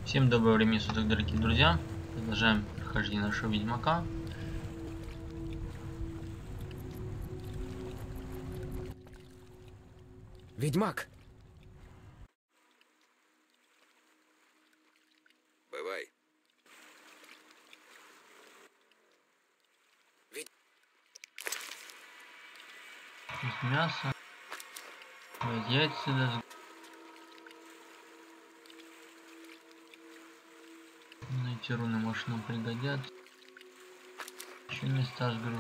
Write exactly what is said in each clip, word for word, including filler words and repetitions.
Всем доброго времени суток, дорогие друзья. Продолжаем прохождение нашего Ведьмака. Ведьмак! Бывай. Здесь мясо. Давайте яйца даже. Эти руны, может, нам пригодятся. Еще места сгружу.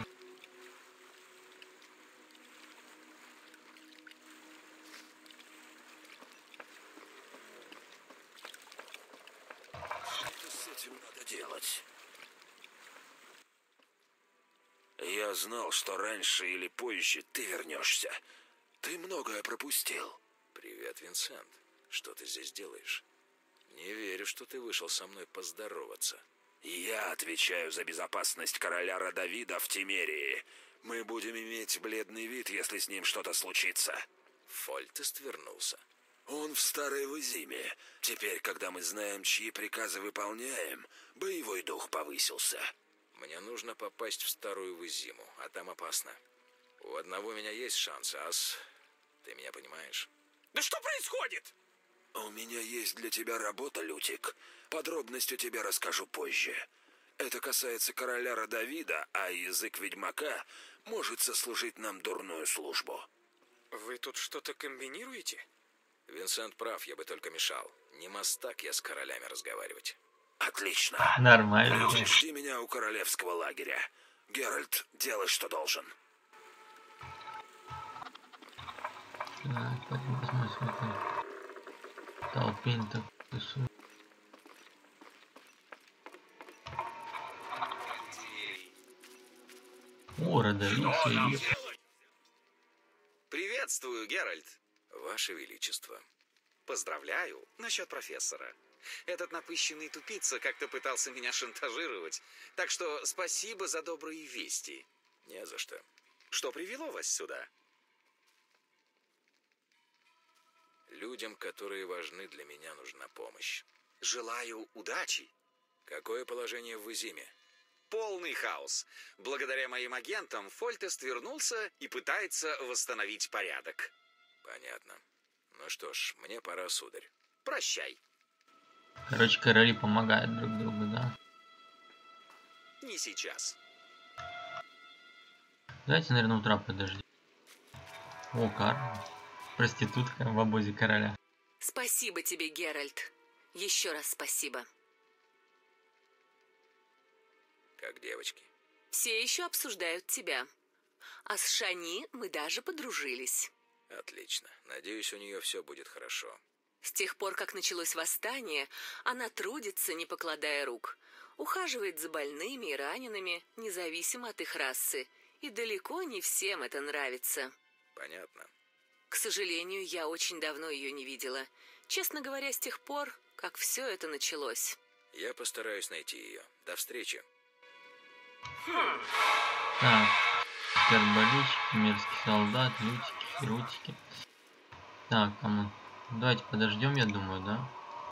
Что с этим надо делать? Я знал, что раньше или позже ты вернешься. Ты многое пропустил. Привет, Винсент. Что ты здесь делаешь? Не верю, что ты вышел со мной поздороваться. Я отвечаю за безопасность короля Родовида в Тимерии. Мы будем иметь бледный вид, если с ним что-то случится. Фольтест вернулся. Он в Старой Вызиме. Теперь, когда мы знаем, чьи приказы выполняем, боевой дух повысился. Мне нужно попасть в Старую Вызиму, а там опасно. У одного меня есть шанс, ас. Ты меня понимаешь? Да что происходит? У меня есть для тебя работа, Лютик. Подробности тебе расскажу позже. Это касается короля Родовида, а язык ведьмака может сослужить нам дурную службу. Вы тут что-то комбинируете? Винсент прав, я бы только мешал. Не мастак я с королями разговаривать. Отлично. Нормально. Лютик, жди меня у королевского лагеря. Геральт, делай, что должен. Так, пойдем посмотрим, сколько толпень-то тусует. О, Родовид, Сейлип. Приветствую, Геральт. Ваше Величество. Поздравляю насчет профессора. Этот напыщенный тупица как-то пытался меня шантажировать, так что спасибо за добрые вести. Не за что. Что привело вас сюда? Людям, которые важны для меня, нужна помощь. Желаю удачи. Какое положение в Вызиме? Полный хаос. Благодаря моим агентам Фольтест вернулся и пытается восстановить порядок. Понятно. Ну что ж, мне пора, сударь. Прощай. Короче, короли помогают друг другу, да? Не сейчас. Давайте, наверное, утра подожди. О, Карл. Проститутка в обозе короля. Спасибо тебе, Геральт. Еще раз спасибо. Как девочки? Все еще обсуждают тебя. А с Шани мы даже подружились. Отлично. Надеюсь, у нее все будет хорошо. С тех пор, как началось восстание, она трудится, не покладая рук. Ухаживает за больными и ранеными, независимо от их расы. И далеко не всем это нравится. Понятно. К сожалению, я очень давно ее не видела. Честно говоря, с тех пор, как все это началось. Я постараюсь найти ее. До встречи. Так, терболички, мерзкий солдат, лютики, херутики. Так, а мы... Давайте подождем, я думаю, да?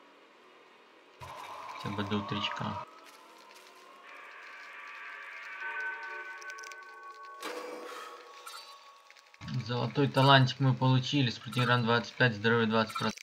Хотя бы до утречка. Золотой талантик мы получили. Спортивный ран двадцать пять, здоровье двадцать процентов.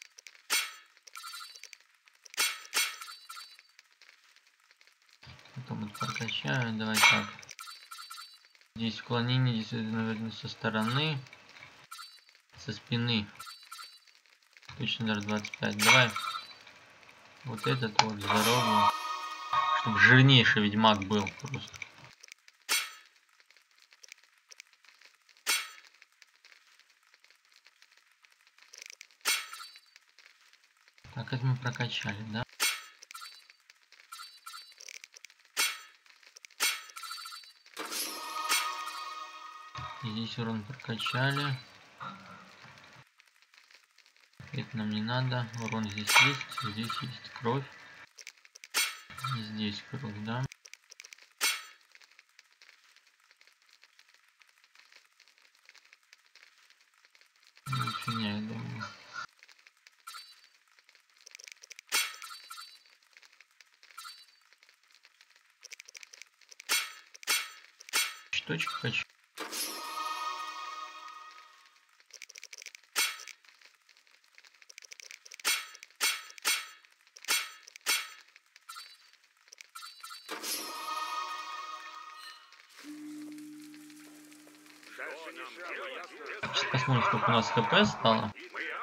Потом вот прокачаю. Давай так. Здесь уклонение, здесь, наверное, со стороны. Со спины. Точно даже двадцать пять. Давай. Вот этот вот здоровый. Чтобы жирнейший ведьмак был просто. Так, это мы прокачали, да? И здесь урон прокачали. Это нам не надо. Урон здесь есть. Здесь есть кровь. И здесь кровь, да? Ну, фигня, я думаю. цветочек хочу. Сейчас посмотрим, сколько у нас хп стало.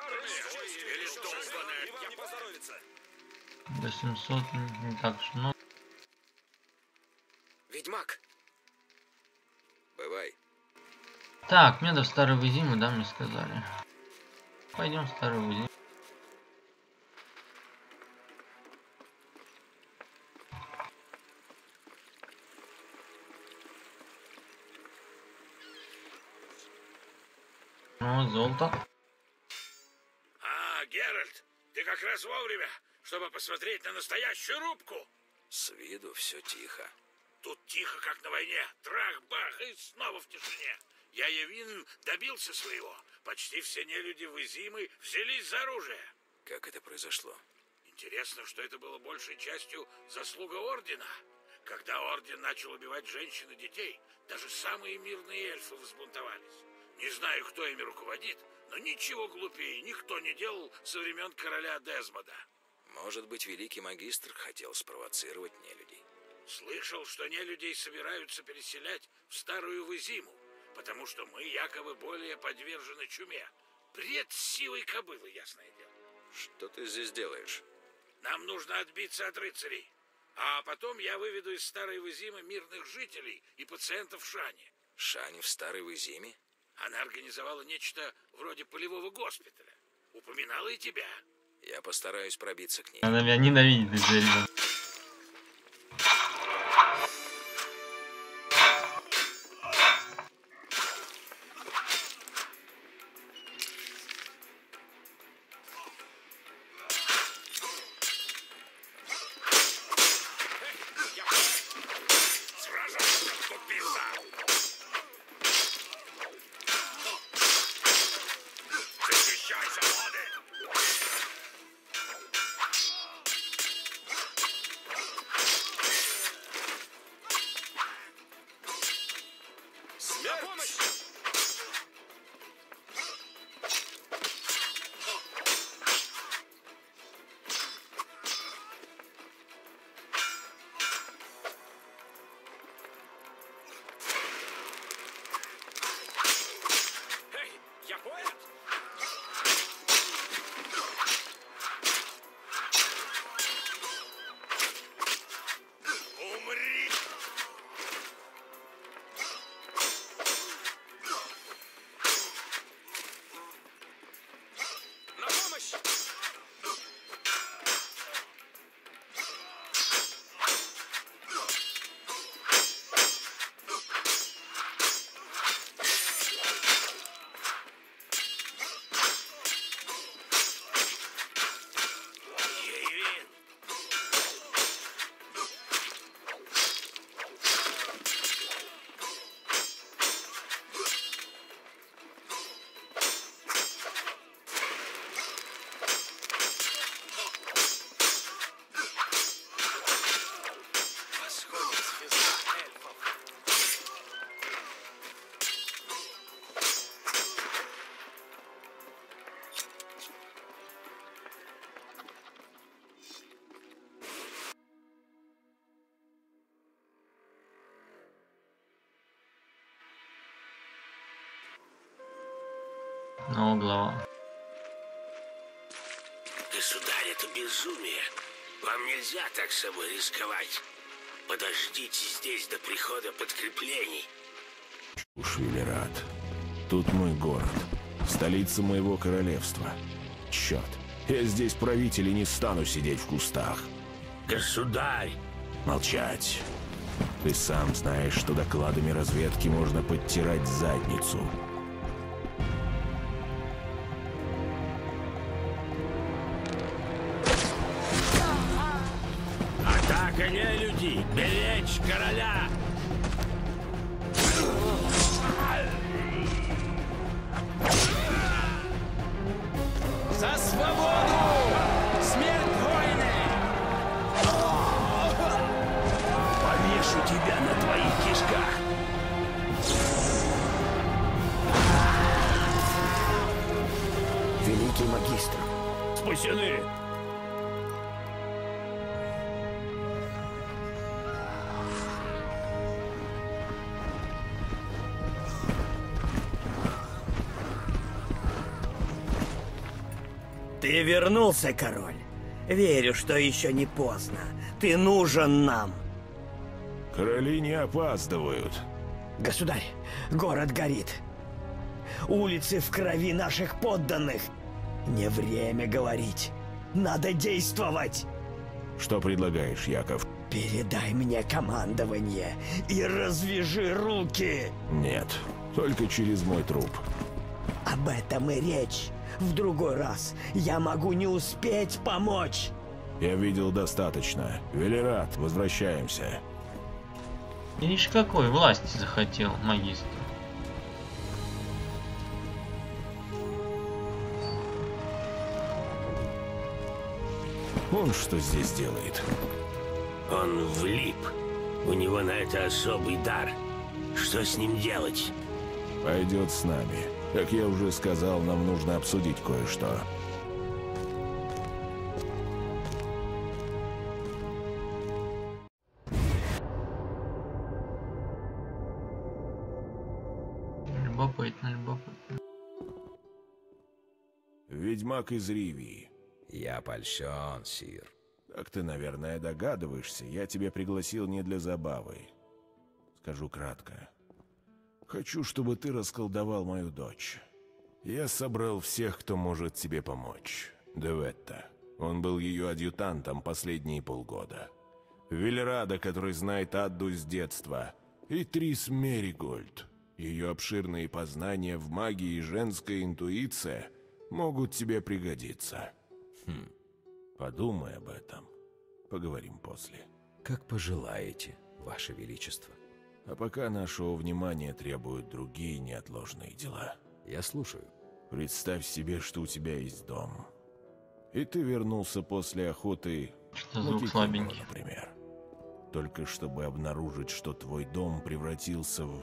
восемьсот, не так уж много. Ведьмак! Бывай. Так, мне до старой Вызимы, да, мне сказали. Пойдем в старую Вызиму. Ну, золото. А, Геральт, ты как раз вовремя, чтобы посмотреть на настоящую рубку. С виду все тихо. Тут тихо, как на войне. Трах-бах, и снова в тишине. Я Явин добился своего. Почти все нелюди Вызимы взялись за оружие. Как это произошло? Интересно, что это было большей частью заслуга Ордена. Когда Орден начал убивать женщин и детей, даже самые мирные эльфы взбунтовались. Не знаю, кто ими руководит, но ничего глупее никто не делал со времен короля Дезмода. Может быть, великий магистр хотел спровоцировать нелюдей? Слышал, что нелюдей собираются переселять в старую Вызиму, потому что мы якобы более подвержены чуме. Бред сивой кобылы, ясное дело. Что ты здесь делаешь? Нам нужно отбиться от рыцарей. А потом я выведу из старой Вызимы мирных жителей и пациентов Шани. Шани в старой Вызиме? Она организовала нечто вроде полевого госпиталя. Упоминала и тебя. Я постараюсь пробиться к ней. Она меня ненавидит из-за этого. Ну, глава. Государь, это безумие. Вам нельзя так с собой рисковать. Подождите здесь до прихода подкреплений. Швелерат. Тут мой город. Столица моего королевства. Черт, я здесь правитель и не стану сидеть в кустах. Государь! Молчать. Ты сам знаешь, что докладами разведки можно подтирать задницу. Атака нелюдей! Беречь короля! За свободу! Смерть войны! Повешу тебя на твоих кишках! спасены. Ты вернулся, король. Верю, что еще не поздно. Ты нужен нам. Короли не опаздывают. Государь, город горит. Улицы в крови наших подданных. Не время говорить. Надо действовать. Что предлагаешь, Яков? Передай мне командование и развяжи руки. Нет, только через мой труп. Об этом и речь. В другой раз я могу не успеть помочь. Я видел достаточно. Велерат, возвращаемся. Видишь, какой власти захотел магистр. Он что здесь делает? Он влип. У него на это особый дар. Что с ним делать? Пойдет с нами. Как я уже сказал, нам нужно обсудить кое-что. Любопытно, любопытно. Ведьмак из Ривии. Я польщен, сир. Как ты, наверное, догадываешься, я тебя пригласил не для забавы. Скажу кратко. Хочу, чтобы ты расколдовал мою дочь. Я собрал всех, кто может тебе помочь. Деветта. Он был ее адъютантом последние полгода. Велерада, который знает Адду с детства. И Трис Меригольд. Ее обширные познания в магии и женская интуиция могут тебе пригодиться. Хм. Подумай об этом. Поговорим после. Как пожелаете, Ваше Величество. А пока нашего внимания требуют другие неотложные дела. Я слушаю. Представь себе, что у тебя есть дом. И ты вернулся после охоты Что на звук Кикимору, слабенький. например. Только чтобы обнаружить, что твой дом превратился в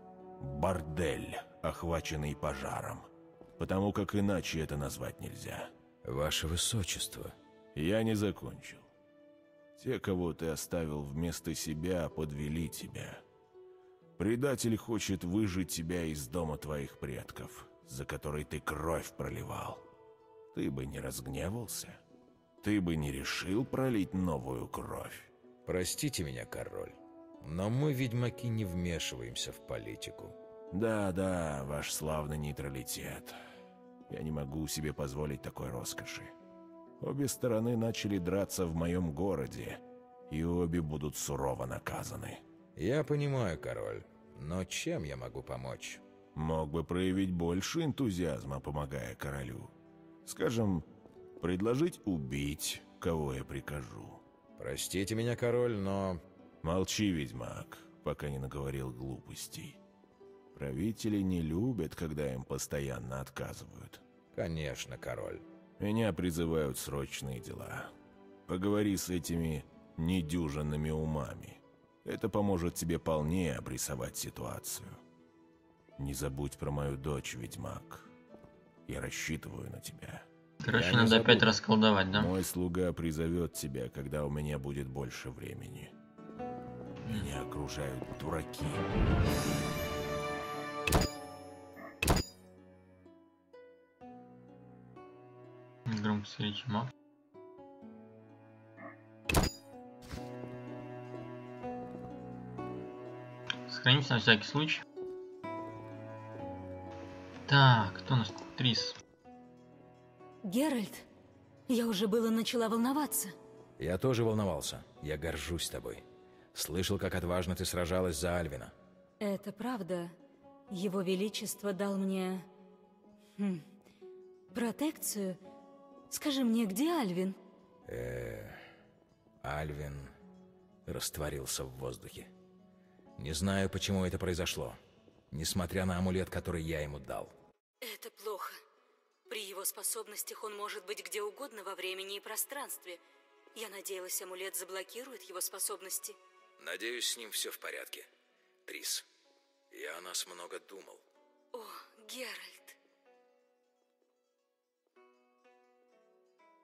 бордель, охваченный пожаром. Потому как иначе это назвать нельзя. Ваше Высочество. Я не закончил. Те, кого ты оставил вместо себя, подвели тебя. Предатель хочет выжить тебя из дома твоих предков, за который ты кровь проливал. Ты бы не разгневался? Ты бы не решил пролить новую кровь? Простите меня, король, но мы, ведьмаки, не вмешиваемся в политику. Да-да, ваш славный нейтралитет. Я не могу себе позволить такой роскоши. Обе стороны начали драться в моем городе, и обе будут сурово наказаны. Я понимаю, король, но чем я могу помочь? Мог бы проявить больше энтузиазма, помогая королю. Скажем, предложить убить, кого я прикажу. Простите меня, король, но... Молчи, ведьмак, пока не наговорил глупостей. Правители не любят, когда им постоянно отказывают. Конечно, король. Меня призывают срочные дела. Поговори с этими недюжинными умами. Это поможет тебе полнее обрисовать ситуацию. Не забудь про мою дочь, ведьмак. Я рассчитываю на тебя. Короче, Я не надо забуду. опять расколдовать, да? Мой слуга призовет тебя, когда у меня будет больше времени. Меня окружают дураки. Громкость речи маг. Сохранимся на всякий случай. Так, кто у нас тут? Трис. Геральт, я уже было начала волноваться. Я тоже волновался. Я горжусь тобой. Слышал, как отважно ты сражалась за Альвина. Это правда. Его Величество дал мне... Хм, протекцию. Скажи мне, где Альвин? Э, Альвин растворился в воздухе. Не знаю, почему это произошло, несмотря на амулет, который я ему дал. Это плохо. При его способностях он может быть где угодно во времени и пространстве. Я надеялась, амулет заблокирует его способности. Надеюсь, с ним все в порядке. Трис, я о нас много думал. О, Геральт.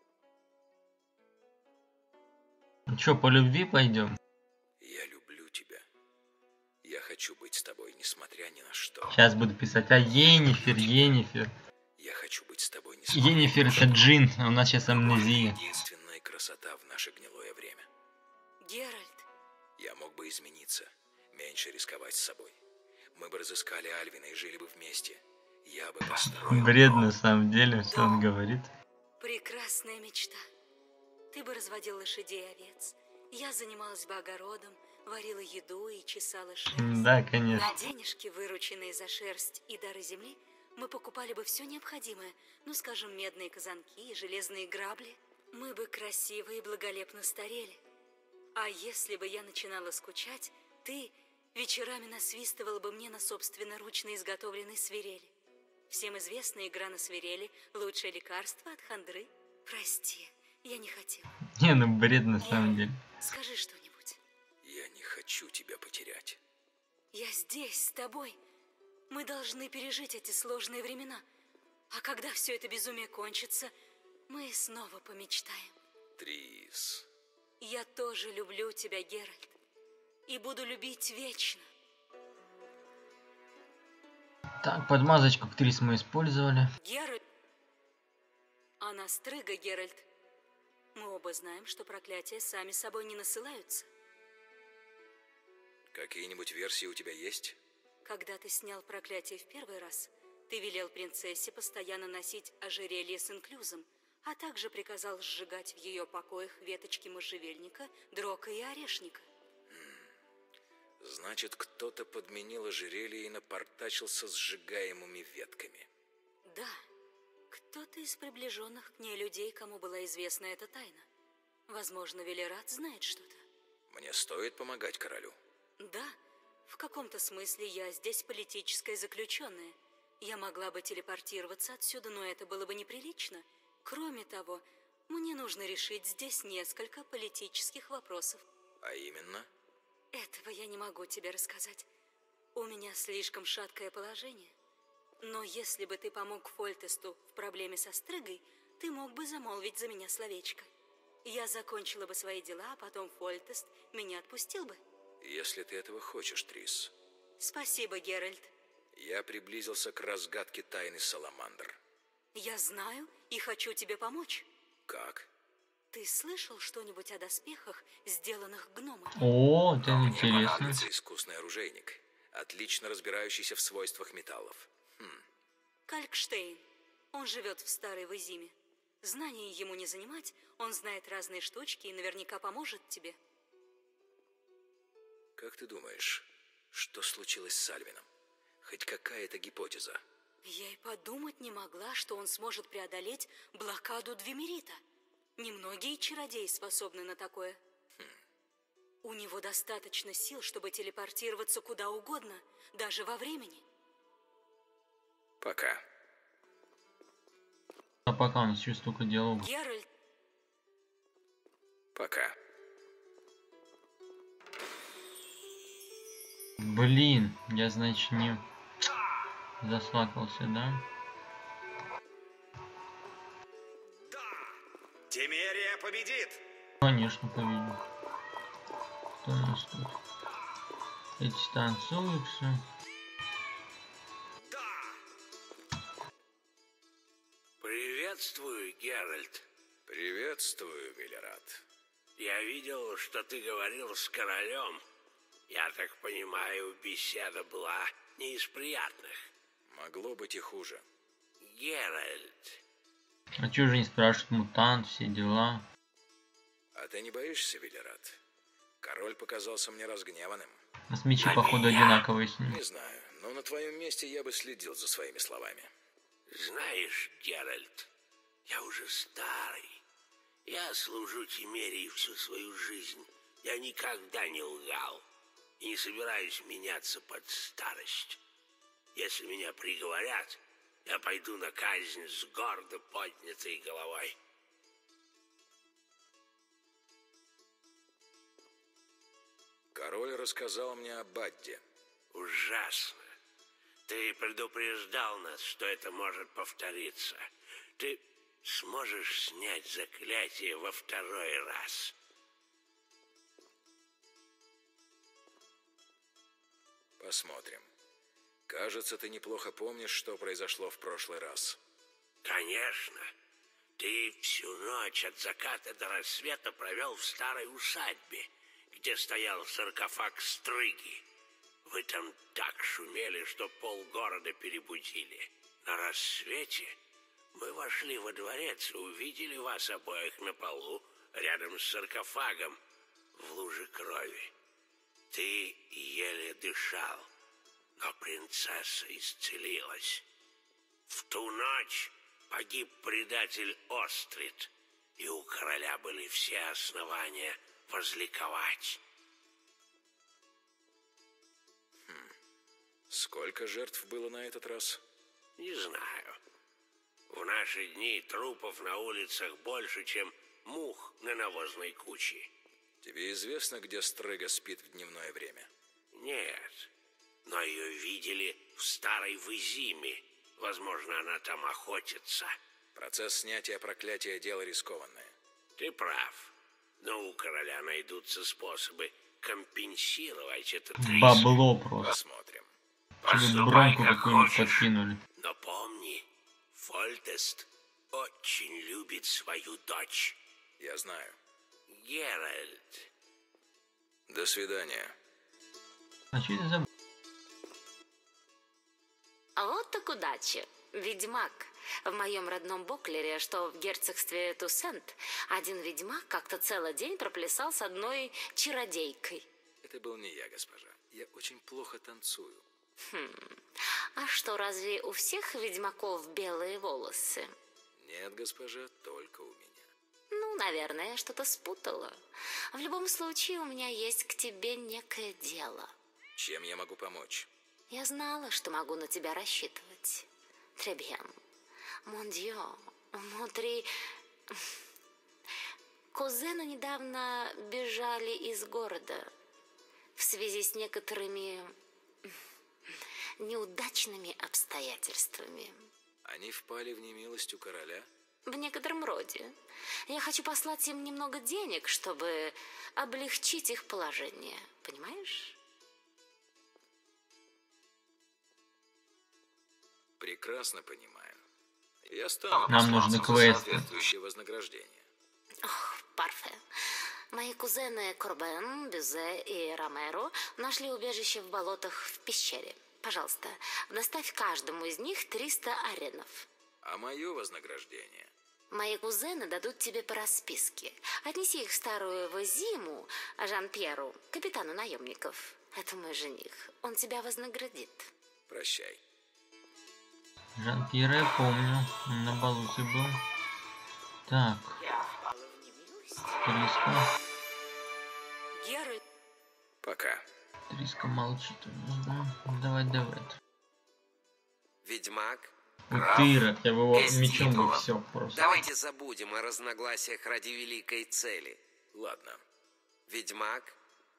Ну чё, по любви пойдем? Я люблю тебя. Я хочу быть с тобой, несмотря ни на что. Сейчас буду писать, а Йеннифер, Йеннифер. Я хочу быть с тобой, несмотря Йеннифер ни на это что. Джин, а у нас сейчас амнезия. Единственная красота в наше гнилое время. Геральт, Я мог бы измениться, меньше рисковать с собой. Мы бы разыскали Альвина и жили бы вместе. Я бы построил... Бред на самом деле, что он говорит. прекрасная мечта. Ты бы разводил лошадей и овец. Я занималась бы огородом, варила еду и чесала шерсть. Да, конечно. На денежки, вырученные за шерсть и дары земли, мы покупали бы все необходимое. Ну, скажем, медные казанки и железные грабли. Мы бы красиво и благолепно старели. А если бы я начинала скучать, ты вечерами насвистывал бы мне на собственноручно изготовленной свирели. Всем известна игра на свирели – лучшее лекарство от хандры. Прости, я не хотела. Не, ну бред на самом деле. Скажи что-нибудь. Я не хочу тебя потерять. Я здесь, с тобой. Мы должны пережить эти сложные времена. А когда все это безумие кончится, мы снова помечтаем. Трис. Я тоже люблю тебя, Геральт. И буду любить вечно. Так, подмазочку к Трис мы использовали. Геральт. Она стрыга, Геральт. Мы оба знаем, что проклятия сами собой не насылаются. Какие-нибудь версии у тебя есть? Когда ты снял проклятие в первый раз, ты велел принцессе постоянно носить ожерелье с инклюзом, а также приказал сжигать в ее покоях веточки можжевельника, дрока и орешника. Значит, кто-то подменил ожерелье и напортачил со сжигаемыми ветками. Да, кто-то из приближенных к ней людей, кому была известна эта тайна. Возможно, Велерат знает что-то. Мне стоит помогать королю? Да, в каком-то смысле я здесь политическая заключенная. Я могла бы телепортироваться отсюда, но это было бы неприлично. Кроме того, мне нужно решить здесь несколько политических вопросов. А именно? Этого я не могу тебе рассказать. У меня слишком шаткое положение. Но если бы ты помог Фольтесту в проблеме со стрыгой, ты мог бы замолвить за меня словечко. Я закончила бы свои дела, а потом Фольтест меня отпустил бы. Если ты этого хочешь, Трис. Спасибо, Геральт. Я приблизился к разгадке тайны Саламандр. Я знаю и хочу тебе помочь. Как? Ты слышал что-нибудь о доспехах, сделанных гномами? О, это Мне интересно. понадобится искусный оружейник, отлично разбирающийся в свойствах металлов. Хм. Калькштейн. Он живет в Старой Вызиме. Знаний ему не занимать, он знает разные штучки и наверняка поможет тебе. Как ты думаешь, что случилось с Альвином? Хоть какая-то гипотеза? Я и подумать не могла, что он сможет преодолеть блокаду Двемерита. Немногие чародеи способны на такое. Хм. У него достаточно сил, чтобы телепортироваться куда угодно, даже во времени. Пока. А пока он еще столько делал. Геральт. Пока. Блин, я, значит, не заслакался, да? Тимерия победит! Конечно, победил. Кто у нас тут? Эти танцуются. Приветствую, Геральт. Приветствую, Велерат. Я видел, что ты говорил с королем. Я так понимаю, беседа была не из приятных. Могло быть и хуже. Геральт. А чё же не спрашивают, мутант, все дела? А ты не боишься, Велерат? Король показался мне разгневанным. У нас мечи, походу, одинаковые с ним. Не знаю, но на твоем месте я бы следил за своими словами. Знаешь, Геральт, я уже старый. Я служу Тимерии всю свою жизнь. Я никогда не лгал. И не собираюсь меняться под старость. Если меня приговорят, я пойду на казнь с гордо поднятой головой. Король рассказал мне о Бадде. Ужасно. Ты предупреждал нас, что это может повториться. Ты сможешь снять заклятие во второй раз. Посмотрим. Кажется, ты неплохо помнишь, что произошло в прошлый раз. Конечно. Ты всю ночь от заката до рассвета провел в старой усадьбе, где стоял саркофаг Стрыги. Вы там так шумели, что полгорода перебудили. На рассвете мы вошли во дворец и увидели вас обоих на полу, рядом с саркофагом, в луже крови. Ты еле дышал, но принцесса исцелилась. В ту ночь погиб предатель Острид, и у короля были все основания возликовать. Хм. Сколько жертв было на этот раз? Не знаю. В наши дни трупов на улицах больше, чем мух на навозной куче. Тебе известно, где Стрыга спит в дневное время? Нет, но ее видели в старой Вызиме. Возможно, она там охотится. Процесс снятия проклятия – дело рискованное. Ты прав. Но у короля найдутся способы компенсировать этот риск. Бабло просто. Посмотрим. Чтобы бронку какую-нибудь подкинули. Но помни, Фольтест очень любит свою дочь. Я знаю. Геральт. До свидания. А что это за... А вот так удачи. Ведьмак. В моем родном Боклере, что в герцогстве Туссент, один ведьмак как-то целый день проплясал с одной чародейкой. Это был не я, госпожа. Я очень плохо танцую. Хм. А что, разве у всех ведьмаков белые волосы? Нет, госпожа, только у меня. Ну, наверное, я что-то спутала. В любом случае, у меня есть к тебе некое дело. Чем я могу помочь? Я знала, что могу на тебя рассчитывать. Très bien. Mon Dieu. Внутри... Кузены недавно бежали из города в связи с некоторыми неудачными обстоятельствами. Они впали в немилость у короля? В некотором роде. Я хочу послать им немного денег, чтобы облегчить их положение. Понимаешь? Прекрасно понимаю. Я стану Нам нужны квесты. соответствующее вознаграждение. Ох, парфе. Мои кузены Корбен, Бюзе и Ромеро нашли убежище в болотах в пещере. Пожалуйста, доставь каждому из них триста аренов. А мое вознаграждение? Мои кузены дадут тебе по расписке. Отнеси их в старую Вазиму, Жан-Пьеру, капитану наемников. Это мой жених. Он тебя вознаградит. Прощай. Жан-Пьера я помню. На Балузе был. Так. Триска. Геральт. Пока. Триска молчит. Угу. Давай, давай. Ведьмак. Утырок, я бы его Без мечом бы титула. все просто. Давайте забудем о разногласиях ради великой цели. Ладно. Ведьмак.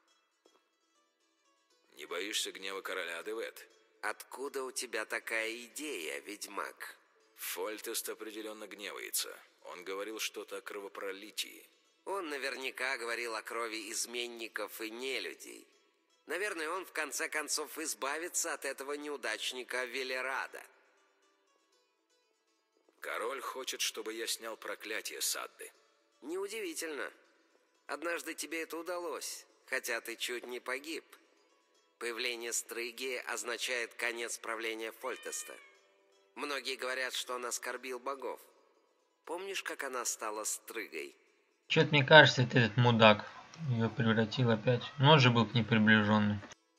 Не боишься гнева короля Адевет? Откуда у тебя такая идея, ведьмак? Фольтест определенно гневается. Он говорил что-то о кровопролитии. Он наверняка говорил о крови изменников и нелюдей. Наверное, он в конце концов избавится от этого неудачника Велерада. Король хочет, чтобы я снял проклятие с Адды. Неудивительно. Однажды тебе это удалось, хотя ты чуть не погиб. Появление Стрыги означает конец правления Фольтеста. Многие говорят, что он оскорбил богов. Помнишь, как она стала Стрыгой? Чё-то мне кажется, это этот мудак ее превратил опять. Но он же был к ней приближенный.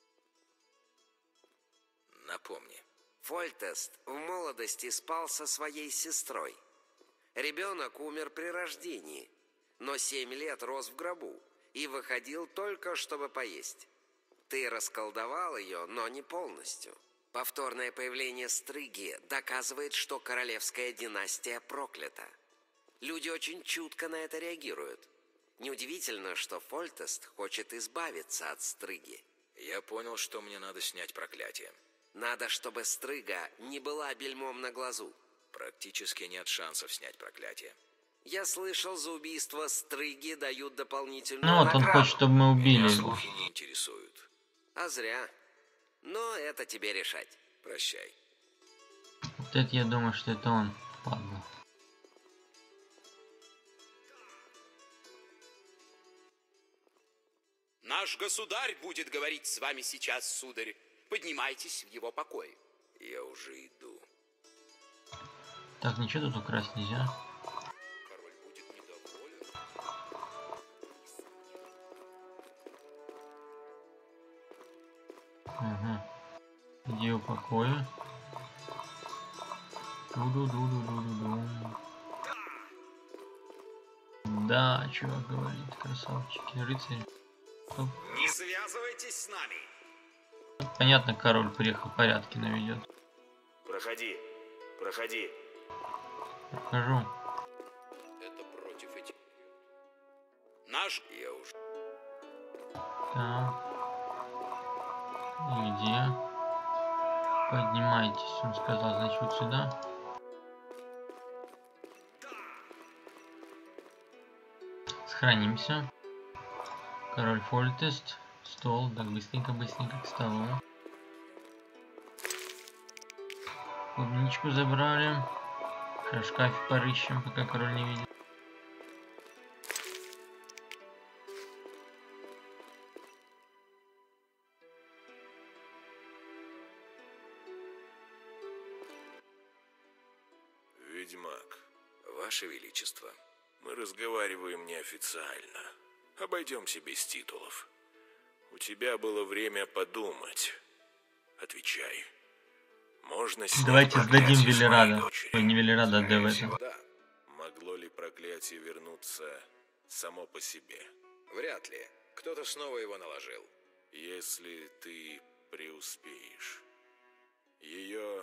Напомни. Фольтест в молодости спал со своей сестрой. Ребенок умер при рождении, но семь лет рос в гробу и выходил только, чтобы поесть. Ты расколдовал ее, но не полностью. Повторное появление Стрыги доказывает, что королевская династия проклята. Люди очень чутко на это реагируют. Неудивительно, что Фольтест хочет избавиться от Стрыги. Я понял, что мне надо снять проклятие. Надо, чтобы Стрыга не была бельмом на глазу. Практически нет шансов снять проклятие. Я слышал, за убийство Стрыги дают дополнительную Ну вот он награду. хочет, чтобы мы убили Меня его. слухи не интересуют. А зря. Но это тебе решать. Прощай. Вот это я думаю, что это он, падла. Наш государь будет говорить с вами сейчас, сударь. Поднимайтесь в его покой. Я уже иду. Так, ничего тут украсть нельзя. Король будет недоволен. Угу. Иди в покое. Ду-ду-ду-ду-ду-ду. Да, чувак говорит, красавчики, рыцарь. Стоп. Не связывайтесь с нами. Понятно, король приехал, порядки наведет. Проходи, проходи. Прохожу. Это против этих. Наш... Я уже... Так. И где? Поднимайтесь, он сказал, значит, вот сюда. Сохранимся. Король Фольтест. Стол. Так, быстренько-быстренько к столу. Клубничку забрали. Сейчас шкаф порыщем, пока король не видит. Ведьмак. Ваше Величество. Мы разговариваем неофициально. Обойдемся без титулов. У тебя было время подумать. Отвечай. Можно снять Давайте сдадим проклятие с моей Велерада. дочери? Ой, не Велерада, а Скорее Девета. всего, да. Могло ли проклятие вернуться само по себе? Вряд ли. Кто-то снова его наложил. Если ты преуспеешь, ее...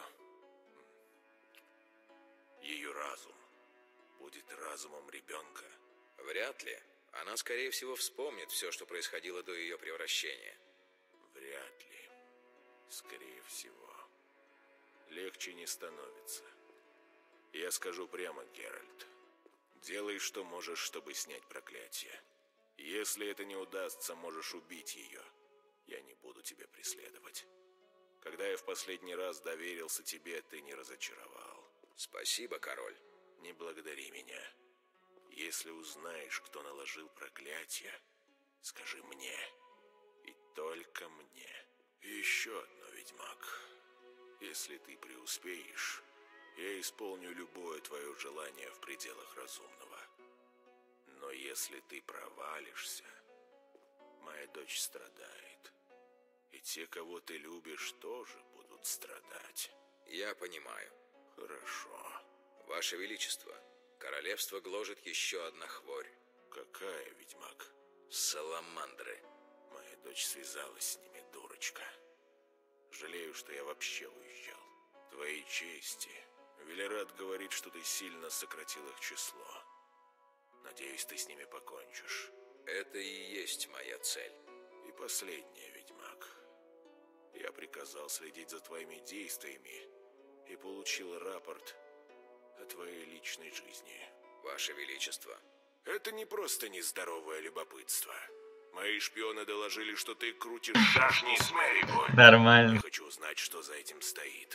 ее разум будет разумом ребенка. Вряд ли. Она, скорее всего, вспомнит все, что происходило до ее превращения. Вряд ли. Скорее всего. Легче не становится. Я скажу прямо, Геральт. Делай, что можешь, чтобы снять проклятие. Если это не удастся, можешь убить ее. Я не буду тебя преследовать. Когда я в последний раз доверился тебе, ты не разочаровал. Спасибо, король. Не благодари меня. Если узнаешь, кто наложил проклятие, скажи мне. И только мне. И еще одно, ведьмак. Если ты преуспеешь, я исполню любое твое желание в пределах разумного. Но если ты провалишься, моя дочь страдает. И те, кого ты любишь, тоже будут страдать. Я понимаю. Хорошо. Ваше Величество, королевство гложет еще одна хворь. Какая, ведьмак? Саламандры. Моя дочь связалась с ними, дурочка. Жалею, что я вообще уезжал. Твоей чести. Велерад говорит, что ты сильно сократил их число. Надеюсь, ты с ними покончишь. Это и есть моя цель. И последнее, ведьмак. Я приказал следить за твоими действиями и получил рапорт о твоей личной жизни. Ваше Величество. Это не просто нездоровое любопытство. Мои шпионы доложили, что ты крутишь шашни с Мэрибой. Нормально. Я хочу узнать, что за этим стоит.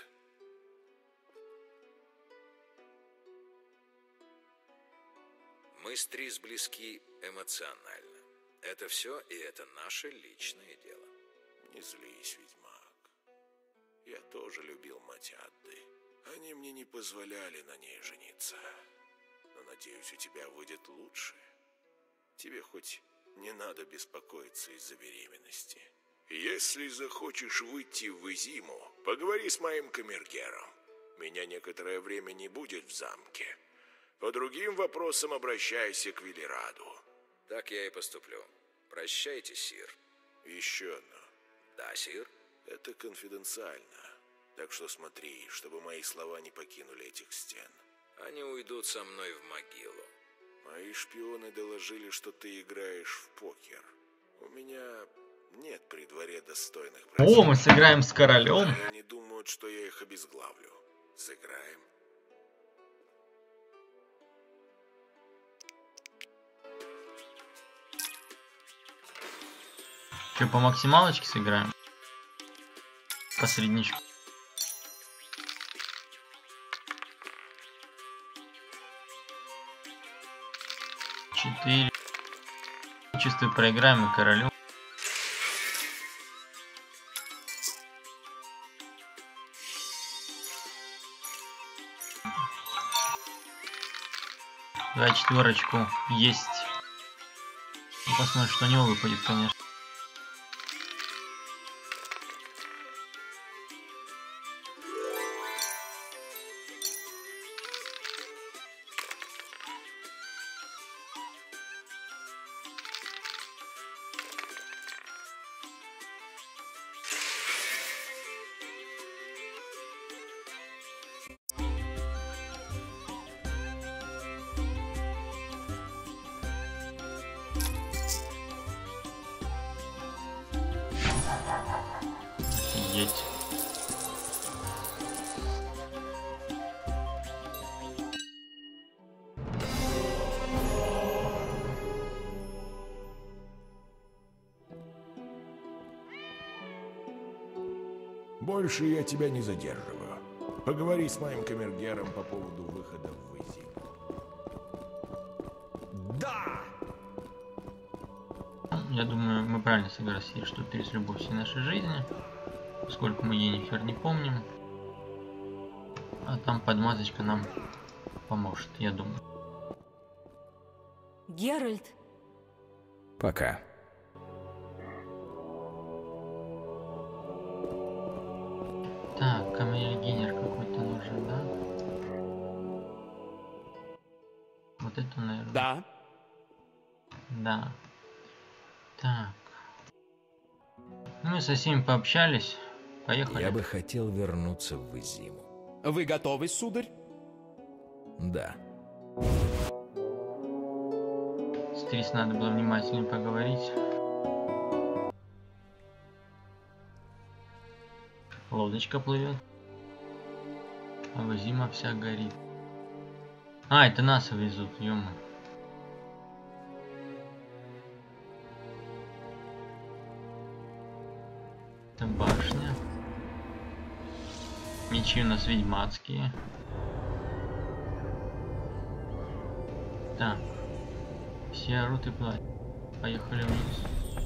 Мы с Трис близки эмоционально. Это все, и это наше личное дело. Не злись, ведьмак. Я тоже любил мать Адды. Они мне не позволяли на ней жениться. Но, надеюсь, у тебя выйдет лучше. Тебе хоть не надо беспокоиться из-за беременности. Если захочешь выйти в Изиму, поговори с моим камергером. Меня некоторое время не будет в замке. По другим вопросам обращайся к Велераду. Так я и поступлю. Прощайте, сир. Еще одно. Да, сир? Это конфиденциально. Так что смотри, чтобы мои слова не покинули этих стен. Они уйдут со мной в могилу. Мои шпионы доложили, что ты играешь в покер. У меня нет при дворе достойных противников. О, мы сыграем с королем. Они думают, что я их обезглавлю. Сыграем. Че, по максималочке сыграем? посредничку. Четыре. Чувствую, проиграем и королю. Давай четверочку есть. Посмотрим, что у него выпадет, конечно. Офигеть. Больше я тебя не задерживаю. Поговори с моим камергером по поводу выхода в Изим. Да! Я думаю, мы правильно согласились, что ты с любовь всей нашей жизни, поскольку мы Йеннифер не помним. А там подмазочка нам поможет, я думаю. Геральт. Пока. Так, камергер какой-то нужен, да? Вот это, наверное. Да. Да. Так. Мы со всеми пообщались. Поехали. Я бы хотел вернуться в Изиму. Вы готовы, сударь? Да. С Трис надо было внимательно поговорить. Лодочка плывет. А Вазима вся горит. А, это нас везут, ё-моё. Это башня. Мечи у нас ведьмацкие. Так. Все орут и платят. Поехали вниз.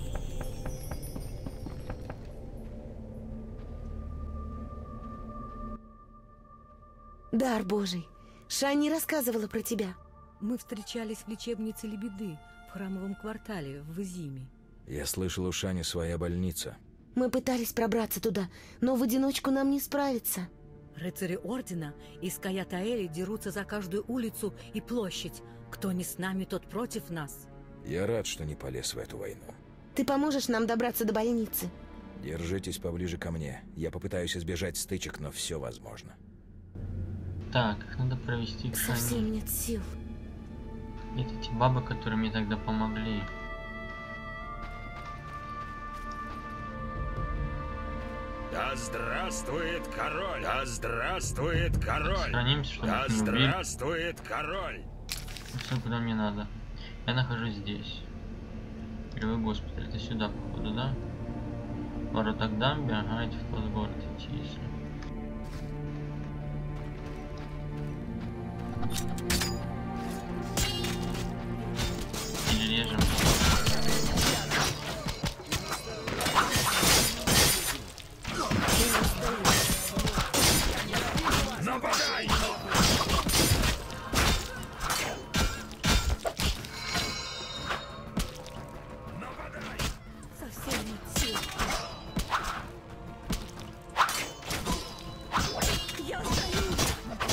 Дар Божий. Шани рассказывала про тебя. Мы встречались в лечебнице Лебеды, в храмовом квартале, в Изиме. Я слышал, у Шани своя больница. Мы пытались пробраться туда, но в одиночку нам не справиться. Рыцари Ордена из Каятаэли дерутся за каждую улицу и площадь. Кто не с нами, тот против нас. Я рад, что не полез в эту войну. Ты поможешь нам добраться до больницы? Держитесь поближе ко мне. Я попытаюсь избежать стычек, но все возможно. Так, их надо провести к Шани. Совсем нет сил. Это те бабы, которые мне тогда помогли. Да здравствует король! Да здравствует король! Сохранимся, чтобы Да их не убили. здравствует король! Все, куда мне надо. Я нахожусь здесь. Полевой госпиталь. Это сюда, походу, да? Ворота к дамбе. Ага, это в тот город идти, если. Перережем. Нападай! Совсем нет сил. Я сдаюсь.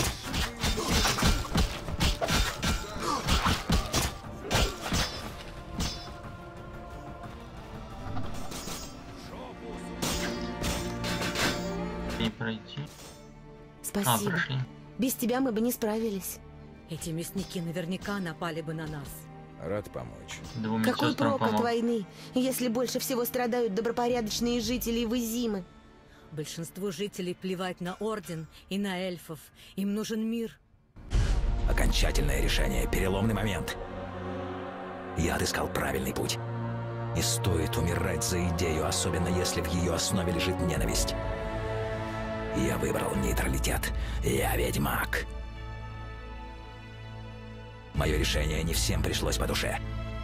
Не пройти. Спасибо. А, прошли. Без тебя мы бы не справились. Эти мясники наверняка напали бы на нас. Рад помочь. Двум Какой медсестрам прок от помог. войны, если больше всего страдают добропорядочные жители Изимы? Большинству жителей плевать на Орден и на эльфов. Им нужен мир. Окончательное решение, переломный момент. Я отыскал правильный путь. Не стоит умирать за идею, особенно если в ее основе лежит ненависть. Я выбрал нейтралитет. Я ведьмак. Мое решение не всем пришлось по душе.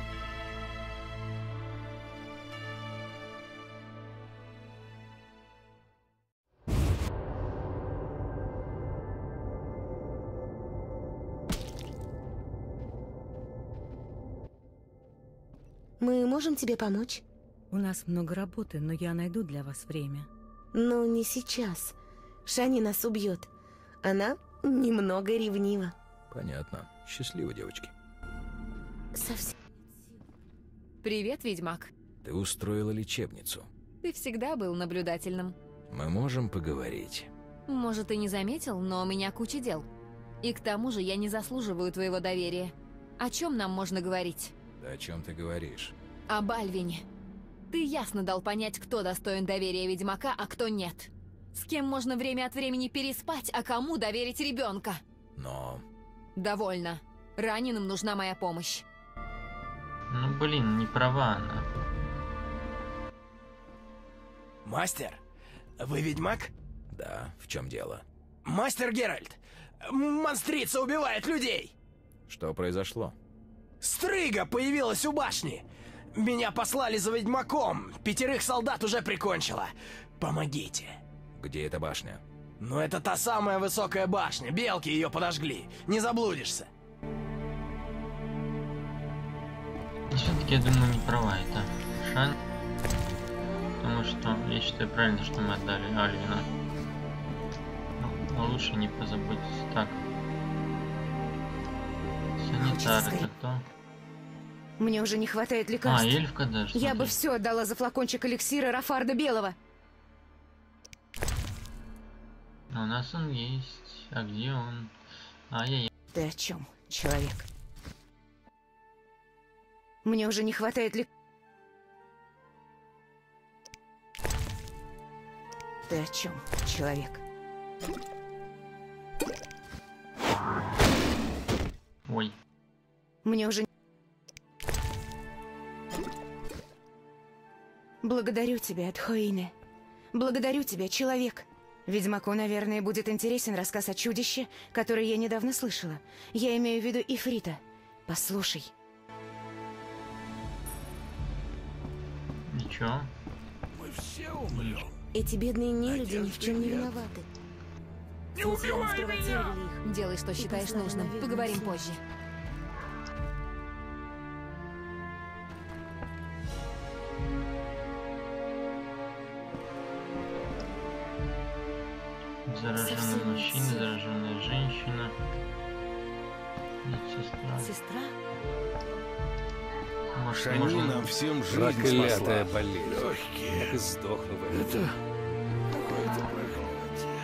Мы можем тебе помочь? У нас много работы, но я найду для вас время. Но не сейчас. Шани нас убьет. Она немного ревнива. Понятно. Счастливо, девочки. Совсем. Привет, ведьмак. Ты устроила лечебницу. Ты всегда был наблюдательным. Мы можем поговорить. Может, и не заметил, но у меня куча дел. И к тому же я не заслуживаю твоего доверия. О чем нам можно говорить? Да о чем ты говоришь? Об Альвине. Ты ясно дал понять, кто достоин доверия ведьмака, а кто нет. С кем можно время от времени переспать, а кому доверить ребенка. Но... Довольно. Раненым нужна моя помощь. Ну блин, не права она. Мастер, вы ведьмак? Да, в чем дело? Мастер Геральт, монстрица убивает людей! Что произошло? Стрыга появилась у башни! Меня послали за ведьмаком, пятерых солдат уже прикончила. Помогите. Где эта башня? Ну это та самая высокая башня, белки ее подожгли, не заблудишься. Все-таки я думаю, не права это Шан. Потому что я считаю правильно, что мы отдали Альвина. Но лучше не позаботиться. Так. Санитар, это кто? Мне уже не хватает лекарств. А, эльфка даже. Я смотри. бы все отдала за флакончик эликсира Рафарда Белого. А у нас он есть. А где он? Ай-яй-яй. Ты о чем, человек? Мне уже не хватает лекарств. Ты о чем, человек? Ой. Мне уже... Благодарю тебя, Тхоине. Благодарю тебя, человек. Ведьмаку, наверное, будет интересен рассказ о чудище, который я недавно слышала. Я имею в виду Ифрита. Послушай. Ничего. Мы все умрем. Эти бедные нелюди ни в чем не виноваты. Не убивай меня! Делай, что считаешь нужным. Поговорим позже. Зараженный мужчина, зараженная женщина. Медсестра. Сестра? Может, Шани можно... нам всем жизнь Проклятая спасла. болезнь. Легкие. Так и сдохну в этом. Это какое-то проклятие.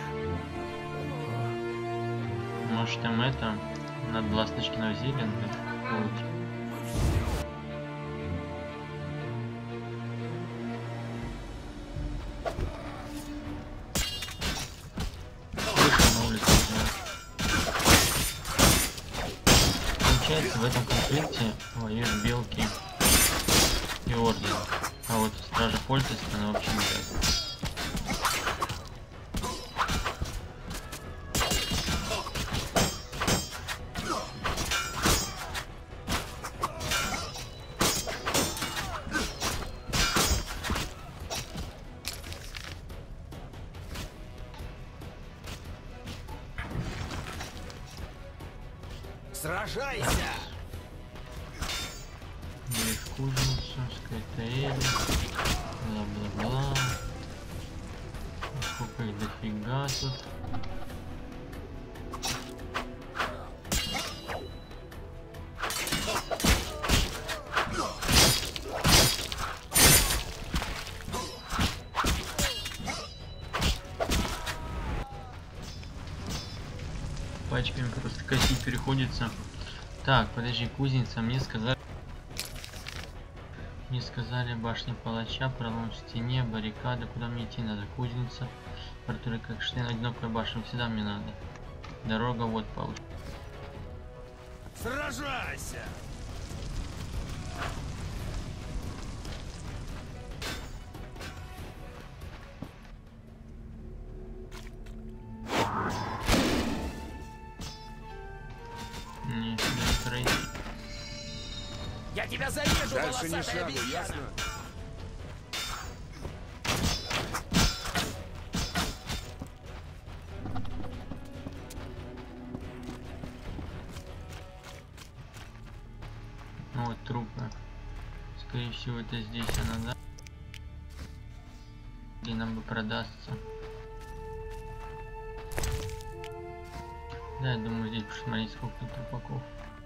Может, им это надо ласточкиного зелья получить. Получается, в этом конфликте воюют белки и орден, а вот стража Фольтеста она вообще не знает. Сражайся! Здесь кузница, скайтаэли, бла-бла-бла. Сколько их дофига тут. Пачками просто косить приходится. Так, подожди, кузница, мне сказали... Мне сказали башня палача, пролом в стене, баррикада. Куда мне идти надо? Кузница, который как шлем, одинокая башня, всегда мне надо. Дорога вот получится. Сражайся! тебя зарежу, Дальше не волосатая шагу, обезьяна! ясно? Ну вот трупы. Скорее всего это здесь она, да? Где нам бы продастся. Да, я думаю здесь посмотреть сколько трупаков.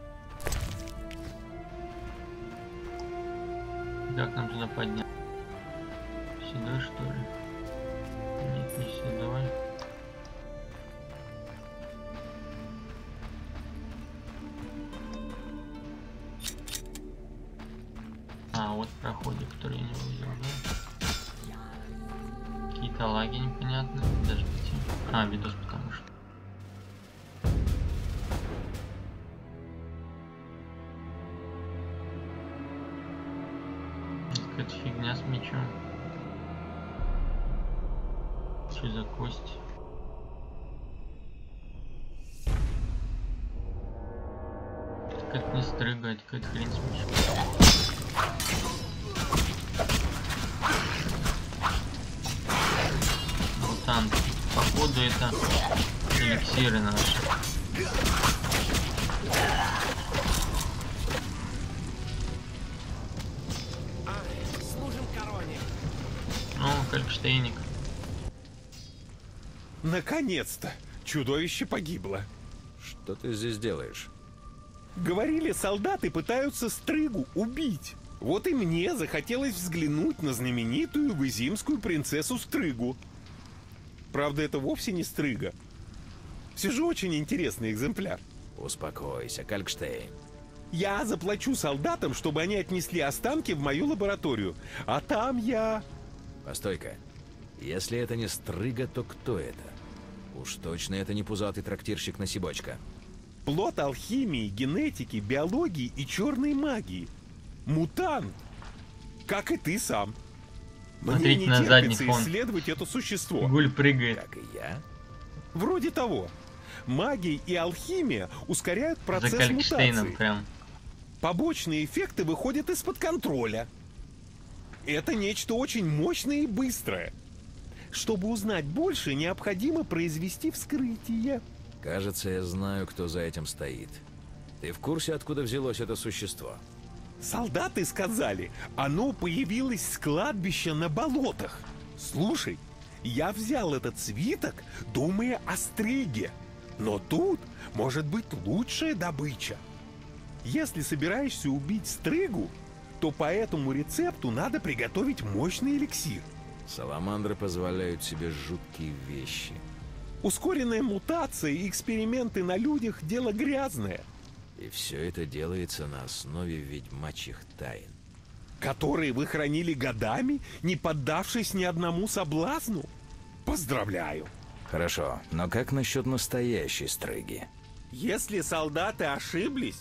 Как нам туда подняться? Седой что ли? Нет, не седой. А, вот проходы, которые я не увидел, да? Какие-то лаги непонятные. Даже пойти. А, видос потому что. Какая-то фигня с мечом. Что за кость? Какая-то не стрыгает, какая-то хрень с мечом. Мутант. Походу это эликсиры наши. Служим короне. Ну, Кальпштейник. Наконец-то! Чудовище погибло. Что ты здесь делаешь? Говорили, солдаты пытаются Стрыгу убить. Вот и мне захотелось взглянуть на знаменитую визимскую принцессу Стрыгу. Правда, это вовсе не Стрыга. Все же очень интересный экземпляр. Успокойся, Кальпштейн. Я заплачу солдатам, чтобы они отнесли останки в мою лабораторию. А там я... Постой-ка. Если это не Стрыга, то кто это? Уж точно это не пузатый трактирщик-насибочка. Плод алхимии, генетики, биологии и черной магии. Мутант. Как и ты сам. Смотрите Мне не на задний терпится фон. исследовать это существо. Гуль прыгает. Как и я? Вроде того. Магия и алхимия ускоряют процесс За Кальпштейном мутации. прям. Побочные эффекты выходят из-под контроля. Это нечто очень мощное и быстрое. Чтобы узнать больше, необходимо произвести вскрытие. Кажется, я знаю, кто за этим стоит. Ты в курсе, откуда взялось это существо? Солдаты сказали, оно появилось с кладбища на болотах. Слушай, я взял этот свиток, думая о Стриге. Но тут может быть лучшая добыча. Если собираешься убить Стригу, то по этому рецепту надо приготовить мощный эликсир. Саламандры позволяют себе жуткие вещи. Ускоренная мутация и эксперименты на людях – дело грязное. И все это делается на основе ведьмачьих тайн. Которые вы хранили годами, не поддавшись ни одному соблазну? Поздравляю. Хорошо, но как насчет настоящей Стрыги? Если солдаты ошиблись...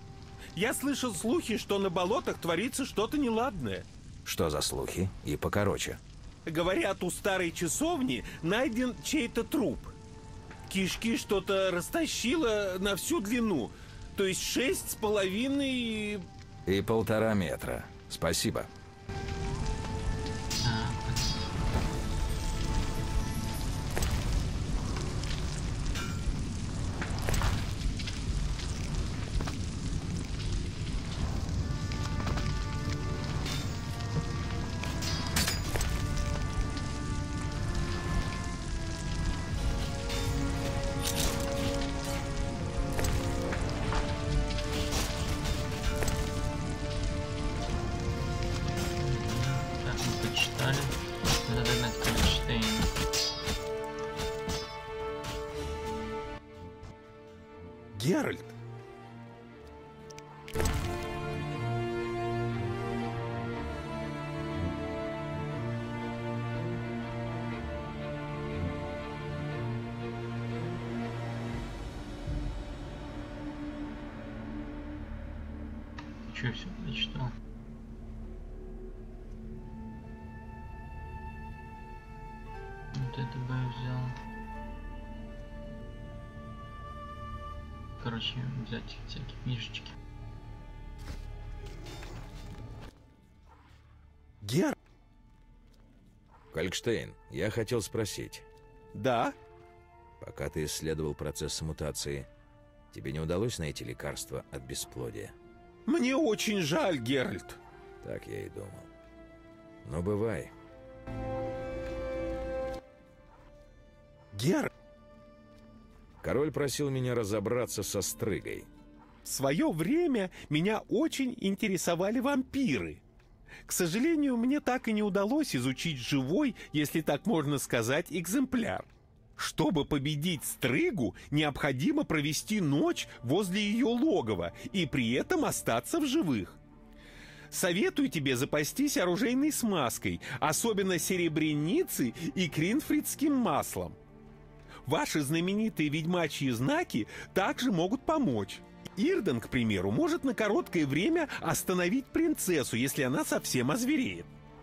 Я слышал слухи, что на болотах творится что-то неладное. Что за слухи? И покороче. Говорят, у старой часовни найден чей-то труп. Кишки что-то растащило на всю длину. То есть шесть с половиной... И полтора метра. Спасибо. Геральт! Че, все прочитал? Вот это бы я взял. Короче, взять всякие книжечки. Гер... Калькштейн, я хотел спросить. Да? Пока ты исследовал процесс мутации, тебе не удалось найти лекарство от бесплодия? Мне очень жаль, Геральт. Так я и думал. Но бывай. Гер... Король просил меня разобраться со Стрыгой. В свое время меня очень интересовали вампиры. К сожалению, мне так и не удалось изучить живой, если так можно сказать, экземпляр. Чтобы победить Стрыгу, необходимо провести ночь возле ее логова и при этом остаться в живых. Советую тебе запастись оружейной смазкой, особенно серебряницей и кринфридским маслом. Ваши знаменитые ведьмачьи знаки также могут помочь. Ирден, к примеру, может на короткое время остановить принцессу, если она совсем озвереет.